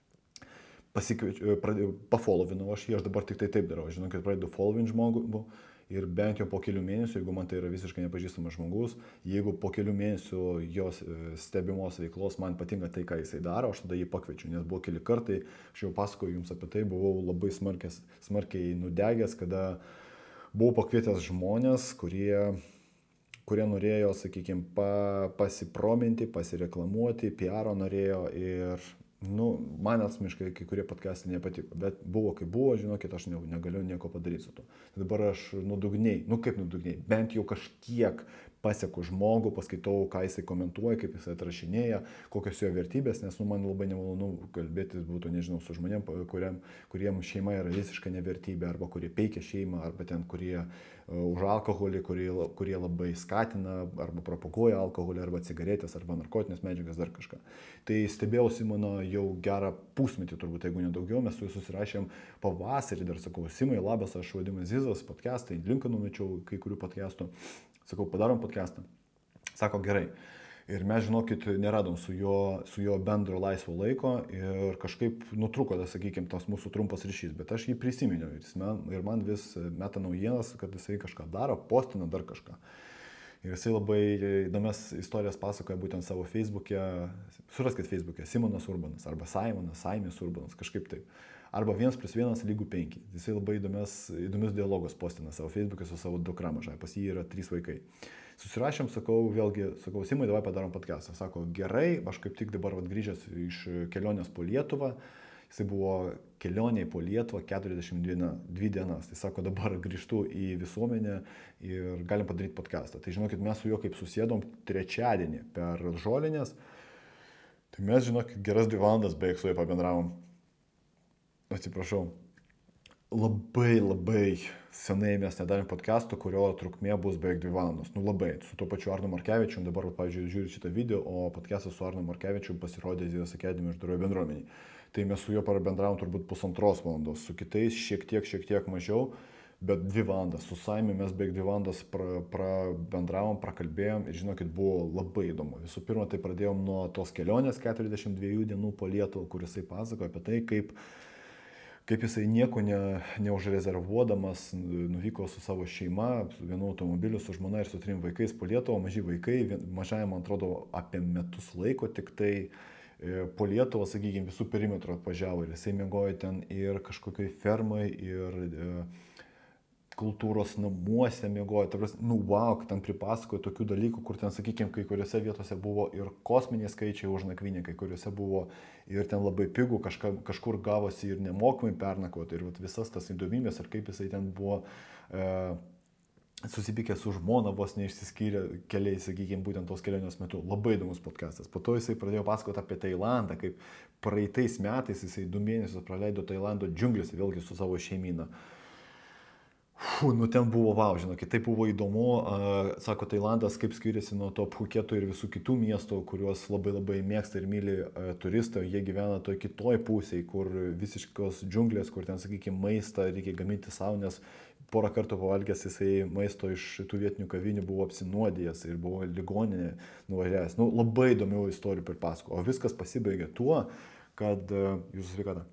Speaker 1: Pasikviečiu, pafollovinau aš jį, aš dabar tik tai taip darau, žinau, kad pradedu following žmogų ir bent jau po kelių mėnesių, jeigu man tai yra visiškai nepažįstamas žmogus, jeigu po kelių mėnesių jos stebimos veiklos man patinka tai, ką jisai daro, aš tada jį pakviečiu, nes buvo keli kartai, aš jau pasakoju jums apie tai, buvau labai smarkės, smarkiai nudegęs, kada buvau pakvietęs žmonės, kurie kurie norėjo, sakykime, pa, pasiprominti, pasireklamuoti, P R norėjo ir, nu, man asmeniškai kai kurie podcastai nepatiko, bet buvo kaip buvo, žinokit, aš ne, negaliu nieko padaryti su to. Dabar aš nuodugniai, nu kaip nuodugniai, bent jau kažkiek pasieku žmogų, paskaitau, ką jisai komentuoja, kaip jisai atrašinėja, kokios jo vertybės, nes nu, man labai nemalonu kalbėtis būtų, nežinau, su žmonėm, kuriem, kuriem šeima yra visiškai nevertybė, arba kurie peikia šeimą, arba ten, kurie uh, už alkoholį, kurie, kurie labai skatina, arba propaguoja alkoholį, arba cigaretės, arba narkotinės medžiagas, dar kažką. Tai stebėjau Simoną jau gerą pusmetį, turbūt, jeigu nedaugiau, mes su juo susirašėm pavasarį, dar sakau, Simai, labas, aš vadinu Zizas, podcastai, linką numečiau kai kurių podcastų. Sakau, padarom podcastą. Sako, gerai. Ir mes, žinokit, neradom su jo, su jo bendro laisvo laiko ir kažkaip nutruko, tas, sakykime, tas mūsų trumpas ryšys. Bet aš jį prisiminiau ir, man, ir man vis meta naujienas, kad jisai kažką daro, postina dar kažką. Ir jisai labai įdomias istorijas pasakoja būtent savo Facebook'e. Suraskit Facebook'e Simonas Urbanas arba Saimonas, Saimis Urbanas, kažkaip taip. Arba vienas plus vienas lygų penki. Jisai labai įdomias, įdomius dialogus postina savo Facebook'e su savo dukra mažai. Pas jį yra trys vaikai. Susirašėm, sakau, vėlgi, sakau, Simai, davai padarom podcastą. Sako, gerai, aš kaip tik dabar vat, grįžęs iš kelionės po Lietuvą. Jisai buvo kelionėje po Lietuvą keturiasdešimt dvi dienas. Tai sako, dabar grįžtu į visuomenę ir galim padaryti podcastą. Tai žinokit, mes su juo kaip susėdom trečiadienį per žolinės. Tai mes, žinokit, geras dvi valandas beveik su juo pabendravom. Atsiprašau. Labai, labai senai mes nedarėm podcast'o, kurio trukmė bus beveik dvi valandos. Nu labai. Su tuo pačiu Arnu Markevičium, dabar, pavyzdžiui, žiūriu šitą video, o podcast'as su Arnu Markevičium pasirodė Zės Academy uždaroje bendruomenėje. Tai mes su juo parabendravom turbūt pusantros valandos, su kitais šiek tiek, šiek tiek mažiau, bet dvi valandas. Su Saimi mes beveik dvi valandas prabendravom, pra prakalbėjom ir žinokit, buvo labai įdomu. Visų pirma, tai pradėjom nuo tos kelionės keturiasdešimt dviejų dienų po Lietuvą, kur jisai pasakojo apie tai, kaip kaip jisai nieko ne, neužrezervuodamas nuvyko su savo šeima, su vienu automobiliu, su žmona ir su trim vaikais po Lietuvą, maži vaikai, mažai, man atrodo, apie metus laiko tik tai po Lietuvą, sakykime, visų perimetrų atvažiavo ir jisai miegojo ten ir kažkokioj fermai, ir e, kultūros namuose miegojo, ta prasme, nu wow, ten pripasakojo tokių dalykų, kur ten, sakykime, kai kuriuose vietose buvo ir kosminiai skaičiai už nakvynę, kai kuriuose buvo ir ten labai pigų, kažka, kažkur gavosi ir nemokamai pernakvoti ir vat, visas tas įdomybės ir kaip jisai ten buvo e, susipykė su žmona, vos neišsiskyrė keliais, sakykime, būtent tos kelionės metu. Labai įdomus podcastas. Po to jisai pradėjo pasakoti apie Tailandą, kaip praeitais metais jisai du mėnesius praleido Tailando džiunglėse, vėlgi su savo šeimyna. Fu, nu ten buvo, wow, žinokit, tai buvo įdomu, uh, sako, Tailandas kaip skiriasi nuo to Phuketo ir visų kitų miestų, kuriuos labai labai mėgsta ir myli uh, turistai, jie gyvena toj kitoj pusėje, kur visiškos džiunglės, kur ten, sakykime, maistą reikia gaminti savo, nes porą kartų pavalgęs jisai maisto iš tų vietinių kavinių buvo apsinuodijęs ir buvo ligoninė nuvažiavęs. Nu, labai įdomių istorijų pripasako, o viskas pasibaigė tuo, kad uh, jūsų sveikata.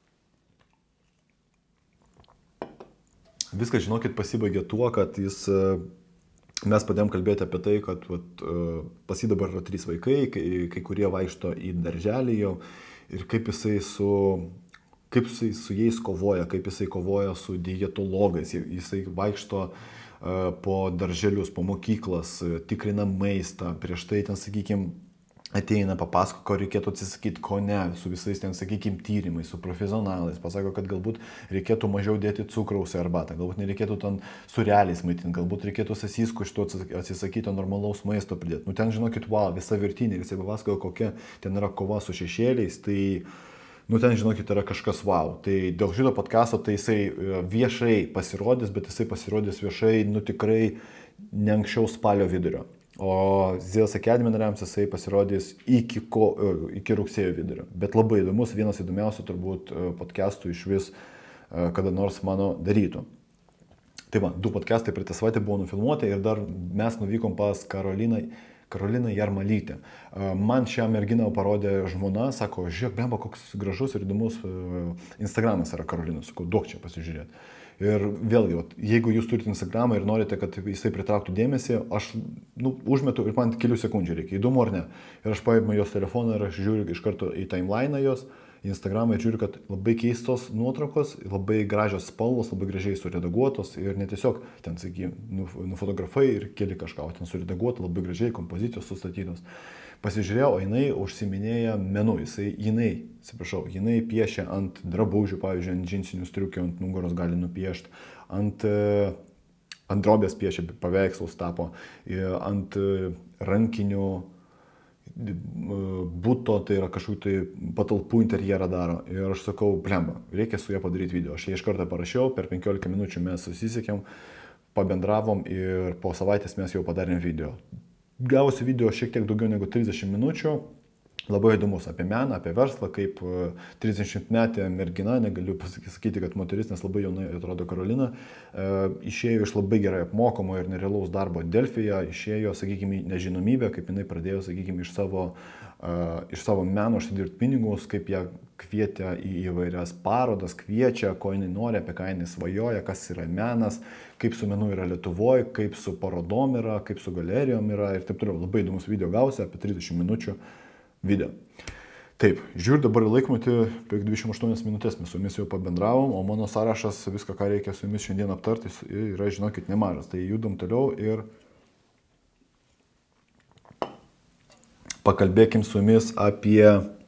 Speaker 1: Viskas, žinokit, pasibaigė tuo, kad jis, mes padėjom kalbėti apie tai, kad vat, pas jį dabar yra trys vaikai, kai, kai kurie vaikšto į darželį jau ir kaip jisai su, kaip jisai su jais kovoja, kaip jisai kovoja su dietologais, jisai vaikšto po darželius, po mokyklas, tikrina maistą, prieš tai ten, sakykime, ateina, papasako, ko reikėtų atsisakyti, ko ne, su visais ten, sakykime, tyrimais, su profesionalais, pasako, kad galbūt reikėtų mažiau dėti cukraus į arbatą, galbūt nereikėtų ten sureliais maitinti, galbūt reikėtų sasiskų iš to atsisakyti, normalaus maisto pridėti. Nu ten, žinokit, wow, visa virtinė, jisai papasako, kokia ten yra kova su šešėliais, tai, nu ten, žinokit, yra kažkas wow. Tai dėl šito podcasto, tai jisai viešai pasirodys, bet jisai pasirodys viešai, nu tikrai ne anksčiau spalio vidurio. O Zeus Academy nariams jisai pasirodys iki, ko, iki rugsėjo vidurio. Bet labai įdomus, vienas įdomiausių turbūt podcastų iš vis kada nors mano darytų. Tai va, du podcastai praeitą savaitę buvo nufilmuoti ir dar mes nuvykom pas Karoliną, Karoliną Jarmalytę. Man šią merginą parodė žmona, sako, žiūrėk, blemba, koks gražus ir įdomus Instagramas yra Karolinas, sakau, duok čia pasižiūrėti. Ir vėlgi, jeigu jūs turite Instagramą ir norite, kad jisai pritrauktų dėmesį, aš nu, užmetu ir man kelių sekundžių reikia, įdomu ar ne. Ir aš paimu jos telefoną ir aš žiūriu iš karto į timeliną jos, į Instagramą ir žiūriu, kad labai keistos nuotraukos, labai gražios spalvos, labai gražiai suredaguotos ir ne tiesiog ten, sakykime, nufotografai ir keli kažką, o ten suredaguota, labai gražiai, kompozicijos sustatytos. Pasižiūrėjau, o jinai užsiminėja menu, jisai, jinai, atsiprašau, jinai piešia ant drabužių, pavyzdžiui, ant džinsinių striukių, ant nugaros gali nupiešti, ant, ant drobės piešia, paveikslus tapo, ant rankinių būto, tai yra kažkokių tai patalpų interjerą daro. Ir aš sakau, blemba, reikia su ją padaryti video. Aš ją iš karto parašiau, per penkiolika minučių mes susisiekėm, pabendravom ir po savaitės mes jau padarėm video. Gausiu video šiek tiek daugiau negu trisdešimt minučių, labai įdomus apie meną, apie verslą, kaip trisdešimtmetė mergina, negaliu pasakyti, kad moteris, nes labai jaunai atrodo Karolina, išėjo iš labai gerai apmokamo ir nerealaus darbo Delfyje, išėjo, sakykime, nežinomybę, kaip jinai pradėjo, sakykime, iš savo, iš savo meno užsidirbti pinigus, kaip ją kvietė į įvairias parodas, kviečia, ko jinai nori, apie ką jinai svajoja, kas yra menas, kaip su menu yra Lietuvoje, kaip su parodom yra, kaip su galerijom yra ir taip toliau. Labai įdomus video gausi, apie trisdešimt minučių video. Taip, žiūrėjau dabar laikmatį, beveik dvidešimt aštuonias minutės mes su jumis jau pabendravom, o mano sąrašas, viską, ką reikia su jumis šiandien aptarti, yra, žinokit, nemažas. Tai judam toliau ir pakalbėkim su jumis apie,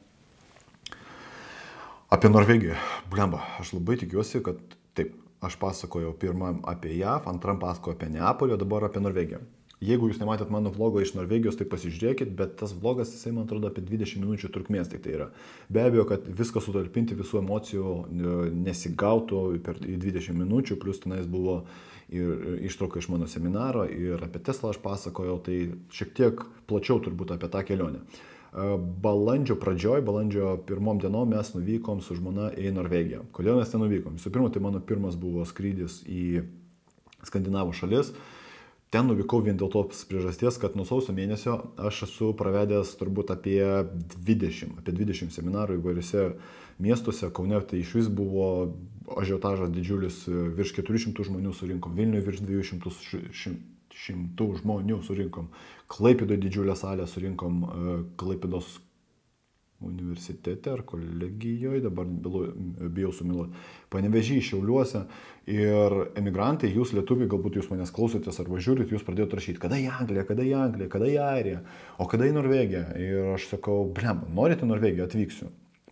Speaker 1: apie Norvegiją. Blemba, aš labai tikiuosi, kad taip, aš pasakojau pirmam apie J A V, antram pasakojau apie Neapolį, o dabar apie Norvegiją. Jeigu jūs nematėt mano vlogo iš Norvegijos, tai pasižiūrėkit, bet tas vlogas, jisai, man atrodo, apie dvidešimt minučių trukmės tik tai yra. Be abejo, kad viską sutalpinti, visų emocijų nesigautų per dvidešimt minučių, plus tenais buvo ir ištrauka iš mano seminaro, ir apie Teslą aš pasakojau, tai šiek tiek plačiau turbūt apie tą kelionę. Balandžio pradžioj, balandžio pirmom dienom mes nuvykom su žmona į Norvegiją. Kodėl mes ten nuvykom? Visų pirma, tai mano pirmas buvo skrydis į Skandinavų šalis. Ten nuvykau vien dėl tos priežasties, kad nuo sausio mėnesio aš esu pravedęs turbūt apie dvidešimt, apie dvidešimt seminarų įvairiose miestuose. Kaune tai iš vis buvo ažiotažas didžiulis, virš keturių šimtų žmonių surinkom, Vilniuje virš dviejų šimtų žmonių surinkom, Klaipėdoje didžiulę salę surinkom, Klaipėdos universitete ar kolegijoje, dabar bijau sumiluoti, Panevėžy, Šiauliuose. Ir emigrantai, jūs lietuviai, galbūt jūs manęs klausotės arba žiūrit, jūs pradėjote rašyti, kada į Angliją, kada į Angliją, kada į Airiją, o kada į Norvegiją. Ir aš sakau, blemba, norite Norvegiją, atvyksiu.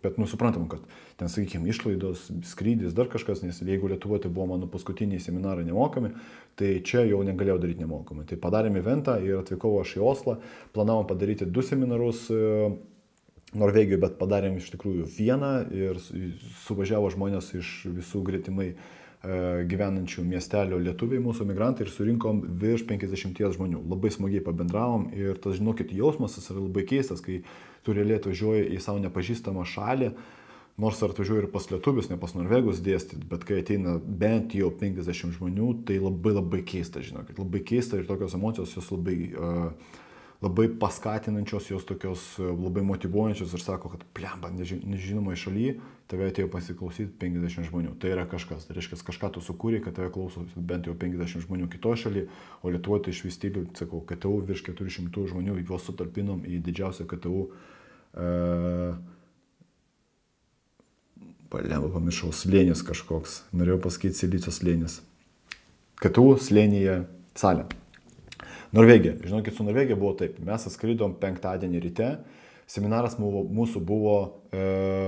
Speaker 1: Bet nusuprantam, kad ten, sakykime, išlaidos, skrydis, dar kažkas, nes jeigu Lietuvoje tai buvo mano paskutiniai seminarai nemokami, tai čia jau negalėjau daryti nemokamai. Tai padarėm eventą ir atvykau aš į Oslą, planavom padaryti du seminarus Norvegijoje, bet padarėm iš tikrųjų vieną ir suvažiavo žmonės iš visų gretimai gyvenančių miestelio lietuviai, mūsų migrantai, ir surinkom virš penkiasdešimties žmonių. Labai smagiai pabendravom ir tas, žinokit, jausmas yra labai keistas, kai tu realiai atvažiuoji į savo nepažįstamą šalį, nors atvažiuoji ir pas lietuvius, ne pas norvegus dėstyti, bet kai ateina bent jau penkiasdešimt žmonių, tai labai labai keista, žinokit, labai keista ir tokios emocijos jos labai... Uh, labai paskatinančios, jos tokios labai motyvuojančios ir sako, kad plemba, nežinomai šalyje tave atėjo pasiklausyti penkiasdešimt žmonių. Tai yra kažkas, tai reiškia, kažką tu sukūrė, kad tave klauso bent jau penkiasdešimt žmonių kitoje šalyje, o Lietuvoje tai iš vystybių, sakau, K T U virš keturių šimtų žmonių, juos sutalpinom į didžiausią K T U, uh, plemba, pamiršau, slėnis kažkoks, norėjau pasakyti silicio slėnis. K T U slėnyje salė. Norvegija. Žinokit, su Norvegija buvo taip. Mes atskridom penktadienį ryte. Seminaras mūsų buvo e,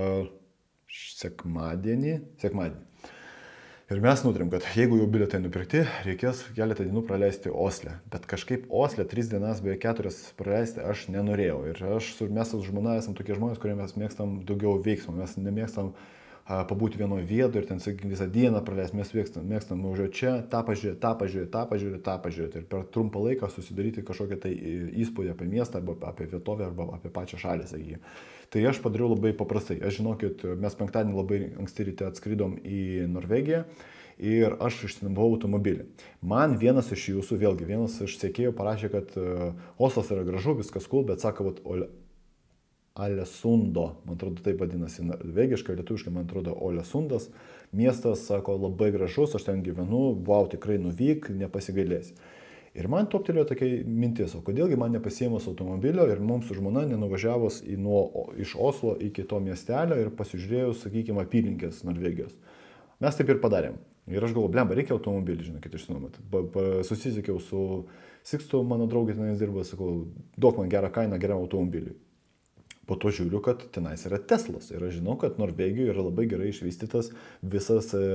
Speaker 1: sekmadienį. sekmadienį. Ir mes nutarėm, kad jeigu jau bilietai nupirkti, reikės keletą dienų praleisti Osle. Bet kažkaip Osle tris dienas, beveik keturias praleisti aš nenorėjau. Ir aš, mes su žmona esam tokie žmonės, kurie mes mėgstam daugiau veiksmo. Mes nemėgstam pabūti vienoje vietoje ir ten, sakykime, visą dieną praleisti, mes mėgstam, mėgstam nuvažiuoti čia, tą pažiūrėti, tą pažiūrėti, tą pažiūrėti, tą pažiūrėti ir per trumpą laiką susidaryti kažkokią tai įspūdį apie miestą arba apie vietovę arba apie pačią šalį, sakykime. Tai aš padariau labai paprastai. Aš žinokit, mes penktadienį labai anksti ryte atskridom į Norvegiją ir aš išsinuomavau automobilį. Man vienas iš jūsų, vėlgi, vienas iš sekėjų parašė, kad Oslas yra gražu, viskas cool, bet sako, vat, Alesundo, man atrodo, taip vadinasi norvegiškai, lietuviškai, man atrodo, Olesundas. Miestas, sako, labai gražus, aš ten gyvenu, wow, tikrai nuvyk, nepasigailėsi. Ir man toptelėjo tokia mintis, o kodėlgi man nepasiėmus automobilio ir mums su žmona nenuvažiavus į nuo, iš Oslo iki to miestelio ir pasižiūrėjus, sakykime, apylinkės Norvegijos. Mes taip ir padarėm. Ir aš galvoju, blemba, reikia automobilį, žinokit, išsinuomoti. Susisiekiau su Sikstu, mano draugė tenais dirba, sakau, duok man gerą kainą, geriau automobilį. Po to žiūriu, kad tenais yra Teslas ir aš žinau, kad Norvegijoje yra labai gerai išvystytas visas e,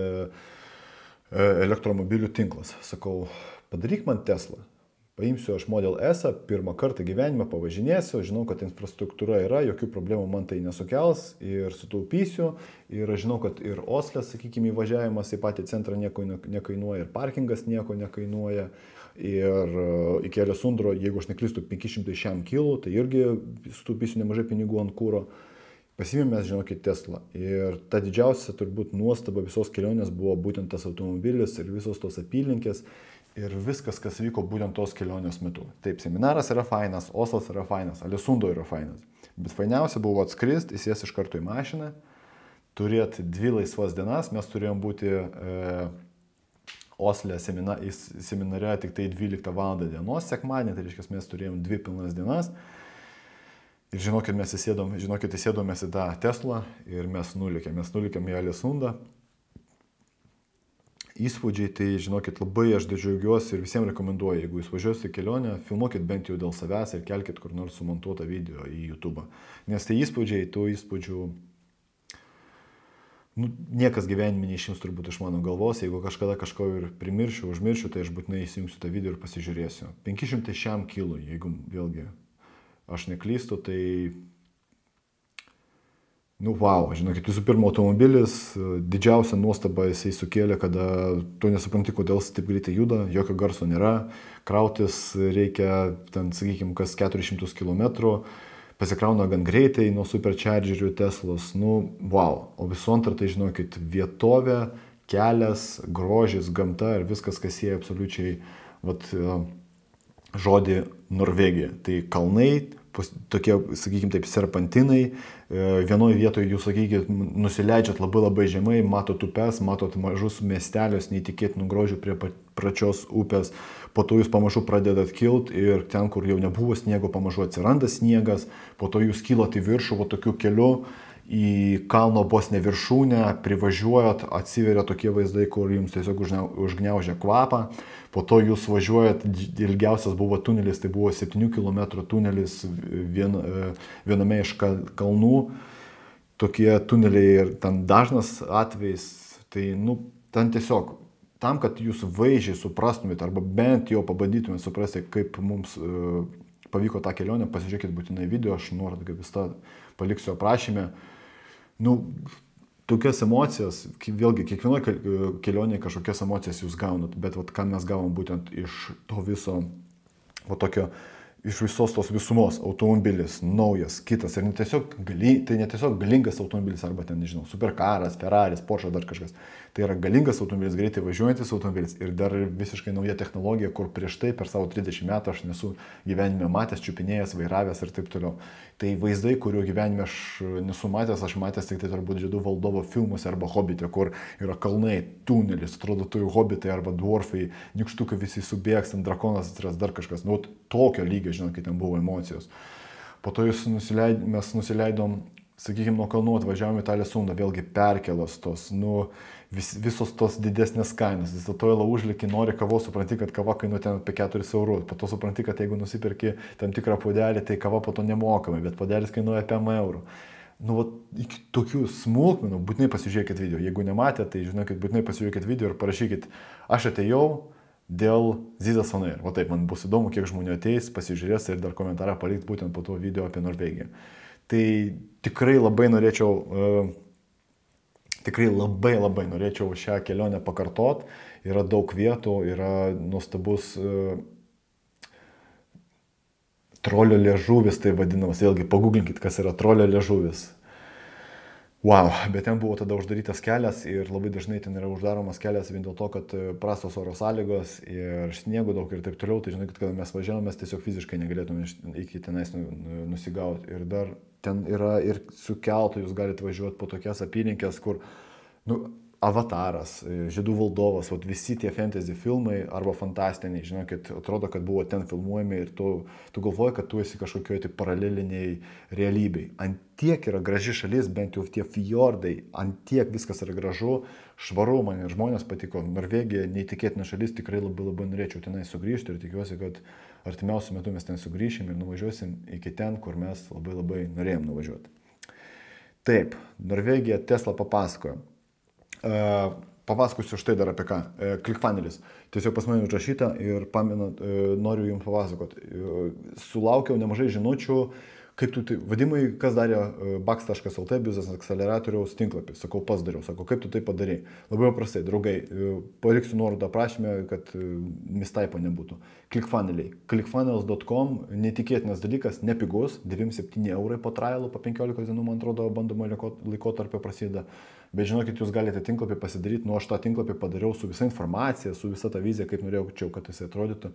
Speaker 1: e, elektromobilių tinklas. Sakau, padaryk man Teslą. Paimsiu aš Model S, pirmą kartą gyvenime pavažinėsiu, žinau, kad infrastruktūra yra, jokių problemų man tai nesukels ir sutaupysiu. Ir aš žinau, kad ir Oslės, sakykime, įvažiavimas į patį centrą nieko nekainuoja ir parkingas nieko nekainuoja. Ir iki Alesundro, jeigu aš neklystu, penki šimtai šiam kilų, tai irgi sutaupysiu nemažai pinigų ant kūro. Pasiėmėm mes, žinokit, Teslą. Ir ta didžiausia turbūt nuostaba visos kelionės buvo būtent tas automobilis ir visos tos apylinkės. Ir viskas, kas vyko būtent tos kelionės metu. Taip, seminaras yra fainas, Oslas yra fainas, Alesundo yra fainas. Bet fainiausia buvo atskrist, įsės iš karto į mašiną, turėti dvi laisvas dienas, mes turėjom būti e, Osle semina, seminare tik tai dvyliktą valandą dienos sekmadienį, tai reiškia, mes turėjom dvi pilnas dienas. Ir žinokit, mes įsėdom, žinokit, įsėdomės į tą Teslą ir mes nulikėm, mes nulikėm į Alesundą. Įspūdžiai, tai žinokit, labai aš džiaugiuosi ir visiems rekomenduoju, jeigu jūs važiuosite kelionę, filmuokit bent jau dėl savęs ir kelkit kur nors sumontuotą video į YouTube. Nes tai įspūdžiai, tų įspūdžių, nu, niekas gyvenime neišims turbūt iš mano galvos, jeigu kažkada kažko ir primiršiu, užmiršiu, tai aš būtinai įsijungsiu tą video ir pasižiūrėsiu. penki šimtai šiam kilų, jeigu vėlgi aš neklystu, tai... Nu, wow, žinokit, visų pirma, automobilis, didžiausia nuostaba jisai sukėlė, kada tu nesupranti, kodėl jis taip greitai juda, jokio garso nėra, krautis reikia, ten, sakykime, kas keturis šimtus kilometrų, pasikrauna gan greitai nuo superchargerių Teslos, nu, wow. O visų antra, tai žinokit, vietovė, kelias, grožis, gamta ir viskas, kas jie absoliučiai, vat, žodį Norvegija. Tai kalnai, tokie, sakykime taip, serpantinai, vienoje vietoje jūs, sakykime, nusileidžiat labai labai žemai, matot upes, matot mažus miestelius, neįtikėtinų grožių prie pačios upės, po to jūs pamažu pradedat kilt ir ten, kur jau nebuvo sniego, pamažu atsiranda sniegas, po to jūs kylat į viršų, va tokiu keliu, į kalno bosnę viršūnę, privažiuojat, atsiveria tokie vaizdai, kur jums tiesiog užgniaužia kvapą. Po to jūs važiuojat, ilgiausias buvo tunelis, tai buvo septynių kilometrų tunelis vien, viename iš kalnų. tokie tuneliai ir ten dažnas atvejs, tai, nu, ten tiesiog, tam, kad jūs vaizdžiai suprastumėte arba bent jau pabandytumėte suprasti, kaip mums uh, pavyko tą kelionę, pasižiūrėkit būtinai video, aš nuorodą kaip vis tą paliksiu aprašymę. Nu, tokias emocijas, vėlgi, kiekvienoje kelionėje kažkokias emocijas jūs gaunat, bet vat, ką mes gavom būtent iš to viso, va tokio, iš visos tos visumos, automobilis, naujas, kitas, ir ne tiesiog gali, tai ne tiesiog galingas automobilis, arba ten, nežinau, superkaras, Ferraris, Porsche, dar kažkas. Tai yra galingas automobilis, greitai važiuojantis automobilis ir dar visiškai nauja technologija, kur prieš tai per savo trisdešimt metų aš nesu gyvenime matęs, čiupinėjęs, vairavęs ir taip toliau. Tai vaizdai, kurių gyvenime aš nesu matęs, aš matęs tik tai turbūt Žiedų valdovo filmuose arba Hobite, kur yra kalnai, tunelis, atrodo, tu Hobitai arba dwarfai, nykštukai visi subėgs, ten drakonas atsiras, dar kažkas. Nu, tokio lygio, žinot, kai ten buvo emocijos. Po to jūs nusileid, mes nusileidom, sakykime, nuo kalnų atvažiavom į Italę Sundą, vėlgi perkelos tos, nu, vis, visos tos didesnės kainos. Vis dėlto įla užlikį nori kavos, supranti, kad kava kainuoja ten apie keturis eurus. Po to supranti, kad jeigu nusipirki tam tikrą puodelį, tai kava po to nemokamai, bet puodelis kainuoja apie M eurų. Nu, va, iki tokių smulkmenų, būtinai pasižiūrėkit video. Jeigu nematėte, tai žinokit, būtinai pasižiūrėkit video ir parašykit, aš atėjau dėl Zizas on Air. O taip, man bus įdomu, kiek žmonių ateis, pasižiūrės ir dar komentarą palikti būtent po to video apie Norvegiją. Tai tikrai labai norėčiau, uh, tikrai labai labai norėčiau šią kelionę pakartot. Yra daug vietų, yra nuostabus uh, trolio liežuvis, tai vadinamas. Vėlgi, paguglinkit, kas yra trolio liežuvis. Wow, bet ten buvo tada uždarytas kelias ir labai dažnai ten yra uždaromas kelias vien dėl to, kad prastos oro sąlygos ir sniego daug ir taip toliau. Tai žinai, kad kada mes važiavom, mes tiesiog fiziškai negalėtume iki tenais nusigauti. Ir dar ten yra ir su keltu jūs galite važiuoti po tokias apylinkės, kur, nu, Avataras, Žiedų valdovas, vat, visi tie fantasy filmai arba fantastiniai, žinokit, atrodo, kad buvo ten filmuojami ir tu, tu galvoji, kad tu esi kažkokioje tai paraleliniai realybei. Ant tiek yra graži šalis, bent jau tie fjordai, ant tiek viskas yra gražu, švaru, man ir žmonės patiko. Norvegija, neįtikėtina šalis, tikrai labai labai norėčiau tenai sugrįžti ir tikiuosi, kad artimiausiu metu mes ten sugrįšim ir nuvažiuosim iki ten, kur mes labai labai norėjom nuvažiuoti. Taip, Norvegija, Tesla papasakojo. Uh, papasakosiu štai dar apie ką. Uh, ClickFunnels. Tiesiog pas mane užrašyta ir pamenu, uh, noriu jums papasakoti. Uh, sulaukiau nemažai žinučių, kaip tu tai, vadimai, kas darė uh, Baks taškas L T Business Acceleratoriaus tinklapį. Sakau, pats dariau. Sakau, kaip tu tai padarei. Labai paprastai, draugai, uh, paliksiu nuorodą aprašymę, kad uh, mistaipo nebūtų. ClickFunnels. ClickFunnels dot com, netikėtinas dalykas, nepigus, devyniasdešimt septyni eurai po trialų, po penkiolika dienų, man atrodo, bandomo laikotarpio prasideda. Bet žinokit, jūs galite tinklapį pasidaryti, nu aš tą tinklapį padariau su visa informacija, su visa ta vizija, kaip norėjau, kad jis atrodytų,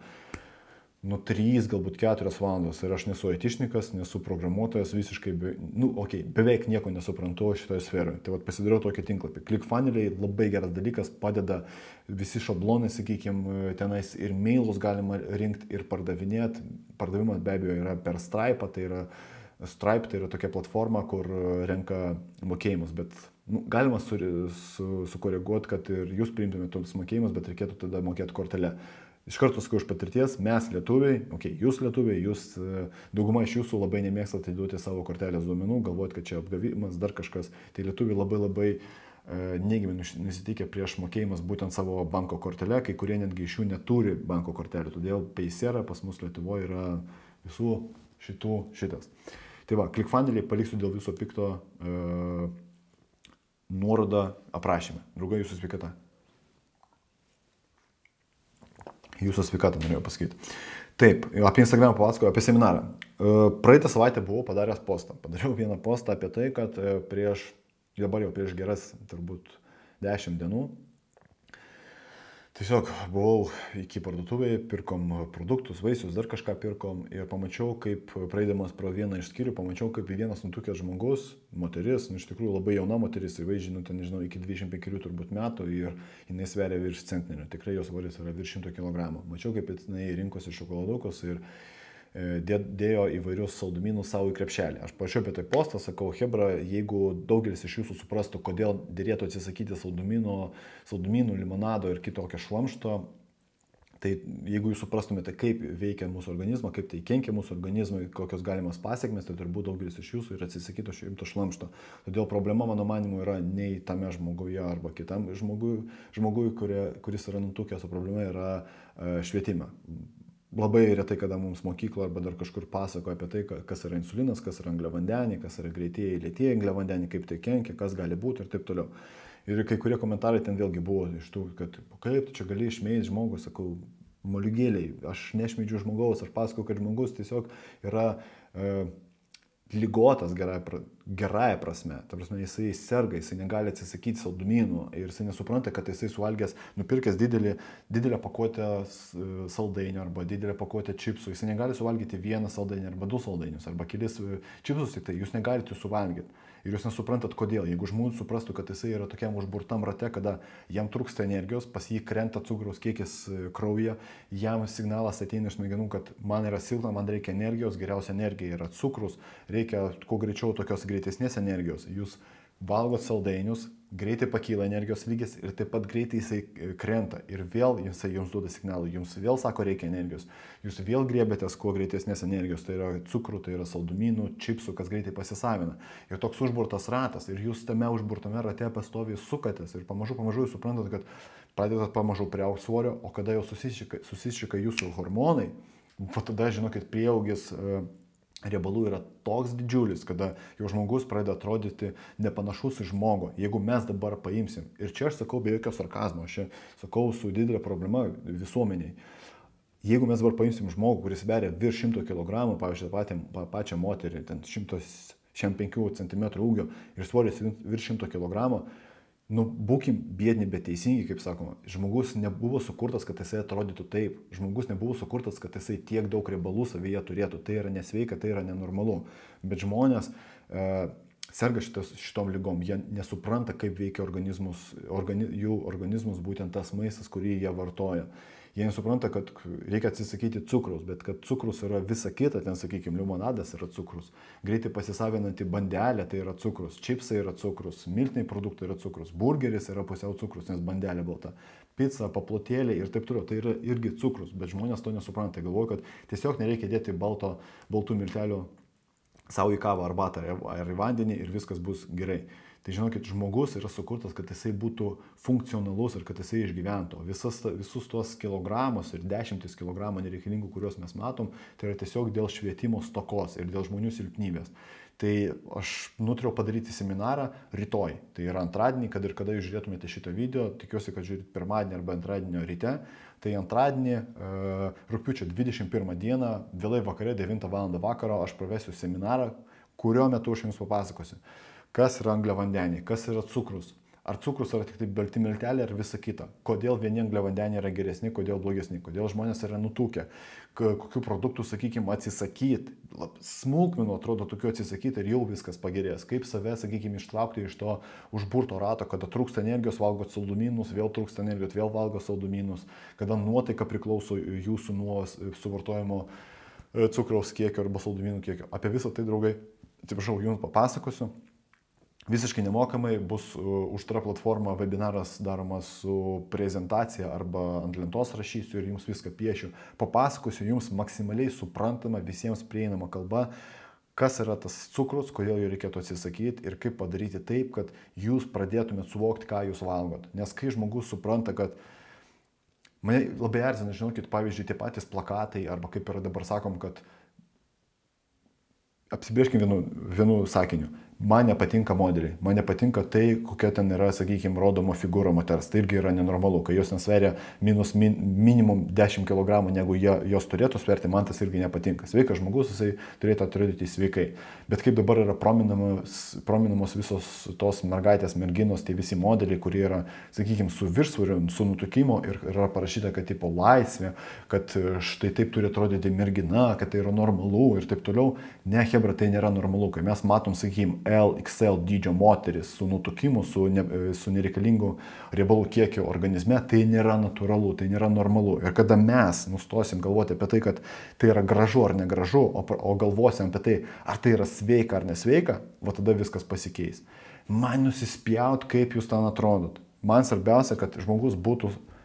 Speaker 1: nu trys, galbūt keturios valandos. Ir aš nesu aitišnikas, nesu programuotojas, visiškai, be, nu, okay, beveik nieko nesuprantu šitoje sferoje. Tai vat pasidariau tokį tinklapį. ClickFunnels labai geras dalykas, padeda visi šablonai, sakykime, tenais ir mailus galima rinkti ir pardavinėti. Pardavimas be abejo yra per Stripe, tai yra Stripe, tai yra tokia platforma, kur renka mokėjimus, bet nu, galima su, su, sukoreguoti, kad ir jūs priimtumėte tos mokėjimus, bet reikėtų tada mokėti kortelę. Iš karto sakau iš patirties, mes lietuviai, okay, jūs lietuviai, jūs, dauguma iš jūsų labai nemėgstate įduoti savo kortelės duomenų, galvojat, kad čia apgavimas, dar kažkas. Tai lietuviai labai labai neigiamai nusiteikę prieš mokėjimus būtent savo banko kortelę, kai kurie netgi iš jų neturi banko kortelių, todėl Paysera pas mus Lietuvoje yra visų šitų šitas. Tai va, ClickFunnels paliksiu dėl viso pikto uh, nuorodą aprašymę. Draugai, jūsų sveikata. Jūsų sveikata norėjau pasakyti. Taip, apie Instagramą papasakoju, apie seminarą. Uh, praeitą savaitę buvau padaręs postą. Padariau vieną postą apie tai, kad uh, prieš, dabar jau prieš geras turbūt dešimt dienų, tiesiog buvau iki parduotuvėje, pirkom produktus, vaisius, dar kažką pirkom ir pamačiau, kaip praeidamas pro vieną iš skyrių, pamačiau, kaip vienas nutukęs žmogus, moteris, nu iš tikrųjų labai jauna moteris, įvaizdžiai, nu ten nežinau, iki dvidešimt penkerių turbūt metų ir jinai sveria virš centnerio, tikrai jos svoris yra virš šimto kilogramų. Mačiau, kaip jinai rinkosi šokoladukus ir dėjo įvairius saldumynus savo į krepšelį. Aš parašiau apie tai postą, sakau, hebra, jeigu daugelis iš jūsų suprastų, kodėl dėrėtų atsisakyti saldumynų, saldumynų, limonado ir kitokio šlamšto, Tai jeigu jūs suprastumėte, kaip veikia mūsų organizmą, kaip tai kenkia mūsų organizmui, kokios galimas pasiekmes, tai turbūt daugelis iš jūsų ir atsisakytų šimto šlamšto. Todėl problema, mano manimu, yra nei tame žmoguje arba kitam žmogui, žmogui kurie, kuris yra nutukęs, o problema yra e, švietime. Labai retai, kada mums mokyklo arba dar kažkur pasakoja apie tai, kas yra insulinas, kas yra angliavandeniai, kas yra greitieji, lėtieji angliavandeniai, kaip tai kenkia, kas gali būti ir taip toliau. Ir kai kurie komentarai ten vėlgi buvo iš tų, kad kaip tu čia gali išmėgti žmogų, sakau, moliugėliai, aš nešmeidžiu žmogaus, aš pasakau, kad žmogus tiesiog yra e, ligotas gerąją gerąją prasme. Ta prasme, jisai serga, jisai negali atsisakyti saldumynų ir jisai nesupranta, kad jisai suvalgęs, nupirkęs didelį, didelę pakuotę saldainių arba didelę pakuotę čipsų, jisai negali suvalgyti vieną saldainį arba du saldainius arba kelis čipsus, tik tai jūs negalite jų suvalgyti. Ir jūs nesuprantat, kodėl. Jeigu žmogus suprastų, kad jisai yra tokiam užburtam rate, kada jam trūksta energijos, pas jį krenta cukraus kiekis kraujyje, jam signalas ateina iš smegenų, kad man yra silpna, man reikia energijos, geriausia energija yra cukrus, reikia kuo greičiau tokios greitesnės energijos. Jūs valgot saldainius, greitai pakyla energijos lygis ir taip pat greitai jisai krenta ir vėl jisai jums duoda signalą, jums vėl sako reikia energijos, jūs vėl griebėtės kuo greitesnės energijos, tai yra cukrų, tai yra saldumynų, čipsų, kas greitai pasisavina. Ir toks užburtas ratas ir jūs tame užburtame rate pastoviai sukatės ir pamažu, pamažu jūs suprantat, kad pradedat pamažu priaugti svorio, o kada jau susišika, susišika jūsų hormonai, o tada žinokit prieaugis riebalų yra toks didžiulis, kada jau žmogus pradeda atrodyti nepanašus į žmogų, jeigu mes dabar paimsim. Ir čia aš sakau be jokio sarkazmo, aš čia sakau su didelė problema visuomeniai. Jeigu mes dabar paimsim žmogų, kuris sveria virš šimto kilogramų, pavyzdžiui, patį, pačią moterį, ten šimto šešiasdešimt penkių centimetrų ūgio ir svoris virš šimto kilogramų, nu, būkim biedni, bet teisingi, kaip sakoma. Žmogus nebuvo sukurtas, kad jisai atrodytų taip. Žmogus nebuvo sukurtas, kad jisai tiek daug riebalų savyje turėtų. Tai yra nesveika, tai yra nenormalu. Bet žmonės e, serga šitos, šitom lygom. Jie nesupranta, kaip veikia organizmus, organi, jų organizmus būtent tas maistas, kurį jie vartoja. Jie nesupranta, kad reikia atsisakyti cukraus, bet kad cukrus yra visa kita, ten, sakykime, limonadas yra cukrus, greitai pasisavinanti bandelė tai yra cukrus, čipsai yra cukrus, miltiniai produktai yra cukrus, burgeris yra pusiau cukrus, nes bandelė balta, pica, paplotėlė ir taip toliau, tai yra irgi cukrus, bet žmonės to nesupranta, galvoja, kad tiesiog nereikia dėti balto, baltų miltelių savo į kavą, arbatą ar į vandenį ir viskas bus gerai. Tai žinokit, žmogus yra sukurtas, kad jisai būtų funkcionalus ir kad jisai išgyventų. Visas, visus tuos kilogramus ir dešimtis kilogramų nereikalingų, kuriuos mes matom, tai yra tiesiog dėl švietimo stokos ir dėl žmonių silpnybės. Tai aš nutariau padaryti seminarą rytoj. Tai yra antradienį, kad ir kada jūs žiūrėtumėte šitą video, tikiuosi, kad žiūrėt pirmadienį arba antradienio ryte. Tai antradienį, rugpjūčio dvidešimt pirmą dieną, vėlai vakare, devintą valandą vakaro, aš pravesiu seminarą, kurio metu aš jums papasakosiu. Kas yra angliavandeniai, kas yra cukrus, ar cukrus yra tik tai balti milteliai ar visa kita, kodėl vieni angliavandeniai yra geresni, kodėl blogesni, kodėl žmonės yra nutukę, kokių produktų, sakykime, atsisakyti, smulkmenų atrodo tokių atsisakyti ir jau viskas pagerės, kaip save, sakykime, ištraukti iš to užburto rato, kada trūksta energijos, valgot saldumynus, vėl trūksta energijos, vėl valgot saldumynus, kada nuotaika priklauso jūsų nuo suvartojimo cukraus kiekio arba saldumynų kiekio. Apie visą tai, draugai, atsiprašau, jums papasakosiu. Visiškai nemokamai bus už tą platformą webinaras daromas su prezentacija arba ant lentos rašysiu ir jums viską piešiu. Papasakosiu jums maksimaliai suprantama, visiems prieinama kalba, kas yra tas cukrus, kodėl jo reikėtų atsisakyti ir kaip padaryti taip, kad jūs pradėtumėt suvokti, ką jūs valgot. Nes kai žmogus supranta, kad mane labai erzina, žinokit, pavyzdžiui, tie patys plakatai arba kaip yra dabar sakom, kad apsibrėžkim vienu, vienu sakiniu. Man nepatinka modeliai, man nepatinka tai, kokia ten yra, sakykime, rodoma figūra moters. Tai irgi yra nenormalu, kai jos nesveria minus min, minimum dešimt kilogramų, negu jie, jos turėtų sverti, man tas irgi nepatinka. Sveikas žmogus, jisai turėtų atrodyti sveikai. Bet kaip dabar yra prominamos, prominamos visos tos mergaitės, merginos, tai visi modeliai, kurie yra, sakykime, su viršsvoriu, su nutukimo ir yra parašyta, kad tipo laisvė, kad štai taip turi atrodyti mergina, kad tai yra normalu ir taip toliau. Ne, hebra, tai nėra normalu. Kai mes matom, sakykime, L X L dydžio moteris su nutukimu, su, ne, su nereikalingu riebalų kiekiu organizme, tai nėra natūralu, tai nėra normalu. Ir kada mes nustosim galvoti apie tai, kad tai yra gražu ar negražu, o, o galvosim apie tai, ar tai yra sveika ar nesveika, va tada viskas pasikeis. Man nusispjaut, kaip jūs ten atrodot. Man svarbiausia, kad žmogus būtų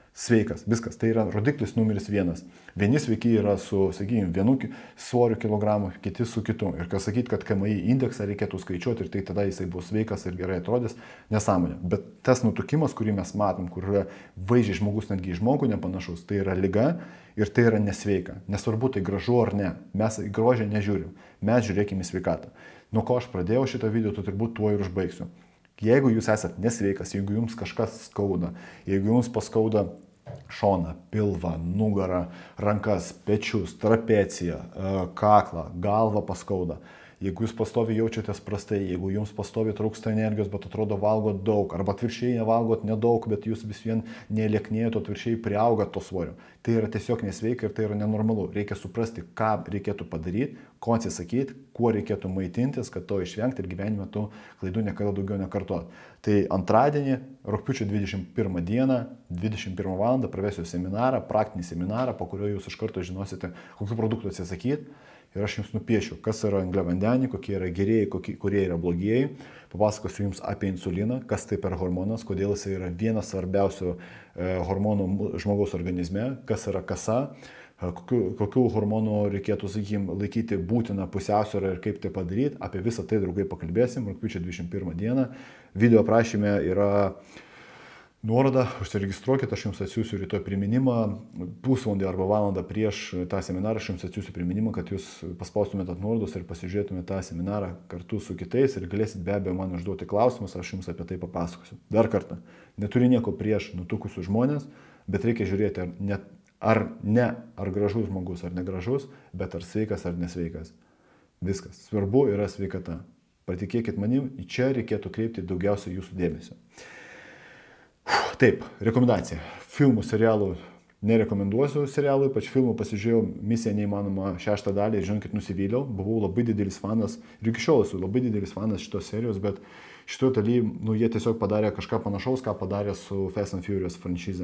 Speaker 1: sveikas, viskas, tai yra rodiklis numeris vienas. Vieni sveiki yra su, sakykime, vienu svoriu kilogramu, kiti su kitu. Ir kas sakyti, kad K M I indeksą reikėtų skaičiuoti ir tai tada jisai bus sveikas ir gerai atrodys, nesąmonė. Bet tas nutukimas, kurį mes matom, kur yra vaizdžiai žmogus netgi į žmogų nepanašus, tai yra liga ir tai yra nesveika. Nesvarbu, tai gražu ar ne. Mes į grožį nežiūrim. Mes žiūrėkime į sveikatą. Nuo ko aš pradėjau šitą video, tai turbūt tuo ir užbaigsiu. Jeigu jūs esat nesveikas, jeigu jums kažkas skauda, jeigu jums paskauda šoną, pilvą, nugarą, rankas, pečius, trapeciją, kaklą, galvą paskauda, jeigu jūs pastovi jaučiatės prastai, jeigu jums pastovi trūksta energijos, bet atrodo valgot daug, arba atvirkščiai nevalgot nedaug, bet jūs vis vien nelieknėjot, atvirkščiai priaugat to svorio, tai yra tiesiog nesveika ir tai yra nenormalu. Reikia suprasti, ką reikėtų padaryti, ko atsisakyti, kuo reikėtų maitintis, kad to išvengti ir gyvenime tų klaidų niekada daugiau nekartot. Tai antradienį, rugpjūčio dvidešimt pirmą dieną, dvidešimt pirmą valandą pravesiu seminarą, praktinį seminarą, po kurio jūs iš karto žinosite, kokių produktų atsisakyti. Ir aš jums nupiešiu, kas yra angliavandeniai, kokie yra gerieji, kokie, kurie yra blogieji. Papasakosiu jums apie insuliną, kas tai per hormonas, kodėl jis yra vienas svarbiausių e, hormonų žmogaus organizme, kas yra kasa, e, kokių, kokių hormonų reikėtų, sakykime, laikyti būtiną pusiausvyrą ir kaip tai padaryti. Apie visą tai, draugai, pakalbėsim rugpjūčio dvidešimt pirmą dieną. Video aprašyme yra nuoroda, užsiregistruokit, aš jums atsiųsiu rytoj priminimą, pusvalandį arba valandą prieš tą seminarą, aš jums atsiųsiu priminimą, kad jūs paspaustumėte nuorodos ir pasižiūrėtumėte tą seminarą kartu su kitais ir galėsit be abejo man užduoti klausimus, aš jums apie tai papasakosiu. Dar kartą, neturi nieko prieš nutukusius žmonės, bet reikia žiūrėti, ar ne, ar ne, ar gražus žmogus, ar negražus, bet ar sveikas, ar nesveikas. Viskas. Svarbu yra sveikata. Patikėkit manim, į čia reikėtų kreipti daugiausiai jūsų dėmesio. Taip, rekomendacija. Filmų, serialų nerekomenduosiu serialų, ypač filmų pasižiūrėjau Misija neįmanoma šeštą dalį ir žinokit nusivyliau. Buvau labai didelis fanas ir iki šiol esu labai didelis fanas šitos serijos, bet šitoje dalyje, nu, jie tiesiog padarė kažką panašaus, ką padarė su Fast and Furious franšizė.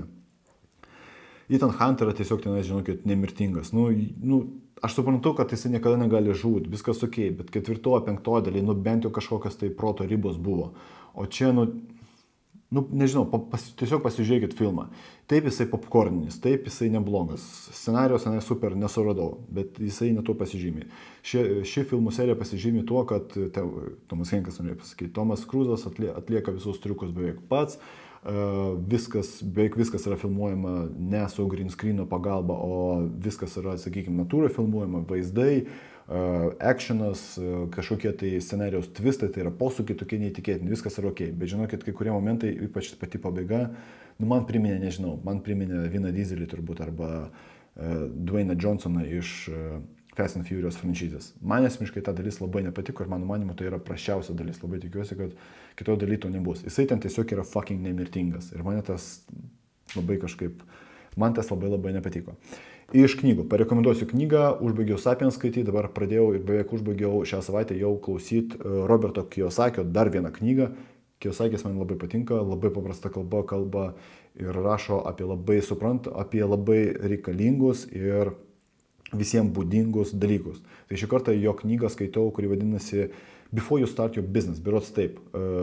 Speaker 1: Ethan Hunt yra tiesiog tenais, žinokit, nemirtingas. Nu, nu, aš suprantu, kad jis niekada negali žūt, viskas ok, bet ketvirtojo, penktojo dalyje, nu, bent jau kažkokios tai proto ribos buvo. O čia, nu, Nu, nežinau, pas, tiesiog pasižiūrėkit filmą. Taip jisai popkorninis, taip jisai neblogas. Scenarijos ne super nesuradau, bet jisai ne to pasižymė. Ši, ši filmų serija pasižymė tuo, kad te, Tomas Henkas norėjo pasakyti, Tomas Kruzas atlie, atlieka visus triukus beveik pats. Uh, viskas, beveik viskas yra filmuojama ne su green screen pagalba, o viskas yra, sakykime, natūra filmuojama, vaizdai. Uh, actionas, uh, kažkokie tai scenarijos twistai, tai yra posūkiai tokie neįtikėtini, viskas yra ok, bet žinokit, kai kurie momentai, ypač pati pabaiga, nu, man priminė, nežinau, man priminė Viną Dieselį turbūt, arba uh, Dwayne Johnsoną iš uh, Fast and Furious franšizės. Man esmiškai ta dalis labai nepatiko ir mano manimu tai yra prasčiausia dalis, labai tikiuosi, kad kito daly to nebus. Jisai ten tiesiog yra fucking nemirtingas ir mane tas labai kažkaip, man tas labai labai nepatiko. Iš knygų. Parekomenduosiu knygą, užbaigiau Sapiens skaityti, dabar pradėjau ir beveik užbaigiau šią savaitę jau klausyti Roberto Kiyosakio dar vieną knygą. Kiyosakis man labai patinka, labai paprasta kalba kalba ir rašo apie labai suprant, apie labai reikalingus ir visiems būdingus dalykus. Tai šį kartą jo knygą skaitau, kuri vadinasi Before You Start Your Business, berods taip.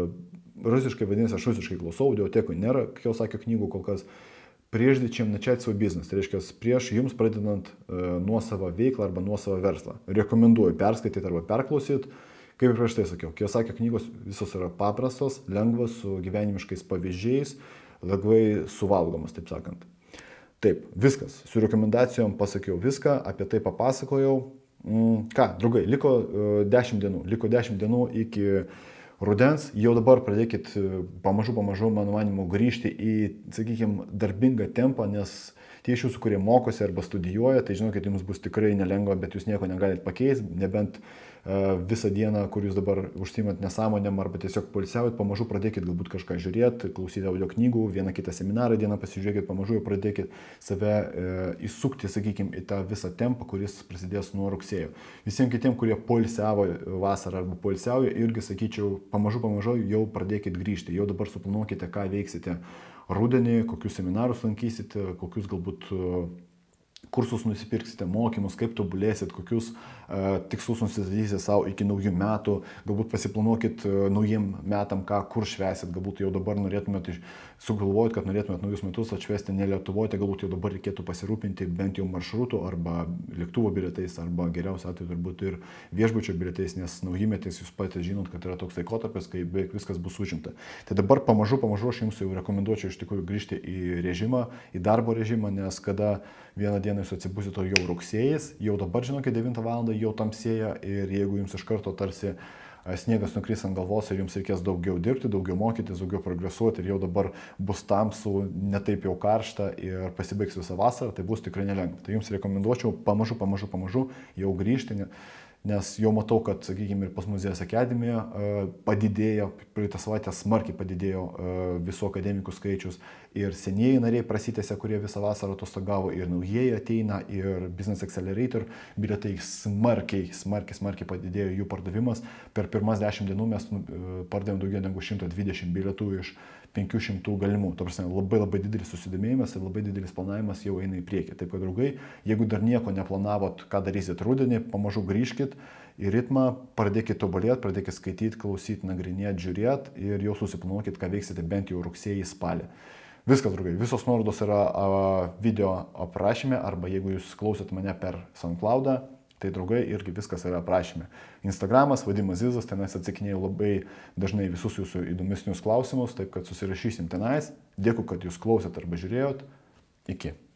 Speaker 1: Rusiškai vadinasi, aš rusiškai klausau, audiotekoj nėra Kiyosakio knygų kol kas. Прежде чем начать свой бизнес, tai reiškia, prieš jums pradedant uh, nuosavą veiklą arba nuosavą verslą. Rekomenduoju perskaityti arba perklausyti. Kaip ir prieš tai sakiau, Kiyosakio knygos visos yra paprastos, lengvos, su gyvenimiškais pavyzdžiais, lengvai suvalgomas, taip sakant. Taip, viskas. Su rekomendacijom pasakiau viską, apie tai papasakojau. Mm, ką, draugai, liko uh, dešimt dienų. Liko dešimt dienų iki rudens, jau dabar pradėkit pamažu, pamažu, mano manimu, grįžti į, sakykime, darbingą tempą, nes tie iš jūsų, kurie mokosi arba studijuoja, tai žinokit, jums bus tikrai nelengva, bet jūs nieko negalite pakeisti, nebent uh, visą dieną, kur jūs dabar užsiimat nesąmonėm arba tiesiog poilsiaujat, pamažu pradėkit galbūt kažką žiūrėti, klausyti audio knygų, vieną kitą seminarą dieną pasižiūrėkit, pamažu jau pradėkit save uh, įsukti, sakykime, į tą visą tempą, kuris prasidės nuo rugsėjo. Visiems kitiems, kurie poilsiavo vasarą arba poilsiauja, irgi sakyčiau, pamažu, pamažu jau pradėkit grįžti, jau dabar suplanuokite, ką veiksite rudenį, kokius seminarus lankysite, kokius galbūt kursus nusipirksite, mokymus, kaip tobulėsit, kokius uh, tikslus nusistatysite savo iki naujų metų, galbūt pasiplanuokit uh, naujiem metam, ką kur švesit, galbūt jau dabar norėtumėt, sugalvojot, kad norėtumėt naujus metus atšvesti ne Lietuvoje, tai galbūt jau dabar reikėtų pasirūpinti bent jau maršrutų arba lėktuvo bilietais, arba geriausia atveju turbūt ir viešbučio bilietais, nes naujimetis jūs patys žinot, kad yra toks laikotarpis, kai beveik viskas bus užimta. Tai dabar pamažu, pamažu aš jums jau rekomenduočiau iš tikrųjų grįžti į režimą, į darbo režimą, nes kada vieną dieną jūs atsibusite jau rugsėjas, jau dabar žinokit devintą valandą jau tamsėja ir jeigu jums iš karto tarsi sniegas nukris ant galvos ir jums reikės daugiau dirbti, daugiau mokytis, daugiau progresuoti ir jau dabar bus tamsu, netaip jau karšta ir pasibaigs visą vasarą, tai bus tikrai nelengva. Tai jums rekomenduočiau pamažu, pamažu, pamažu jau grįžti, nes jau matau, kad, sakykime, ir pas Muziejaus akademiją padidėjo, praeitą savaitę smarkiai padidėjo visų akademikų skaičius ir senieji nariai prasitėse, kurie visą vasarą atostogavo, ir naujieji ateina, ir Business Accelerator bilietai smarkiai, smarkiai, smarkiai padidėjo jų pardavimas. Per pirmas dešimt dienų mes pardavėm daugiau negu šimtą dvidešimt bilietų iš penkių šimtų galimų. Ta prasme, labai labai didelis susidomėjimas ir labai didelis planavimas jau eina į priekį. Taip kad, draugai, jeigu dar nieko neplanavot, ką darysit rudenį, pamažu grįžkit į ritmą, pradėkit tobulėti, pradėkit skaityti, klausyti, nagrinėti, žiūrėti ir jau susiplanuokit, ką veiksite bent jau rugsėjį, spalį. Viskas, draugai, visos nuorodos yra a, video aprašyme, arba jeigu jūs klausėt mane per SoundCloudą, tai, draugai, irgi viskas yra aprašyme. Instagramas, Vadimas Zizas, tenais atsakinėjau labai dažnai visus jūsų įdomesnius klausimus, taip kad susirašysim tenais. Dėkui, kad jūs klausėt arba žiūrėjot. Iki.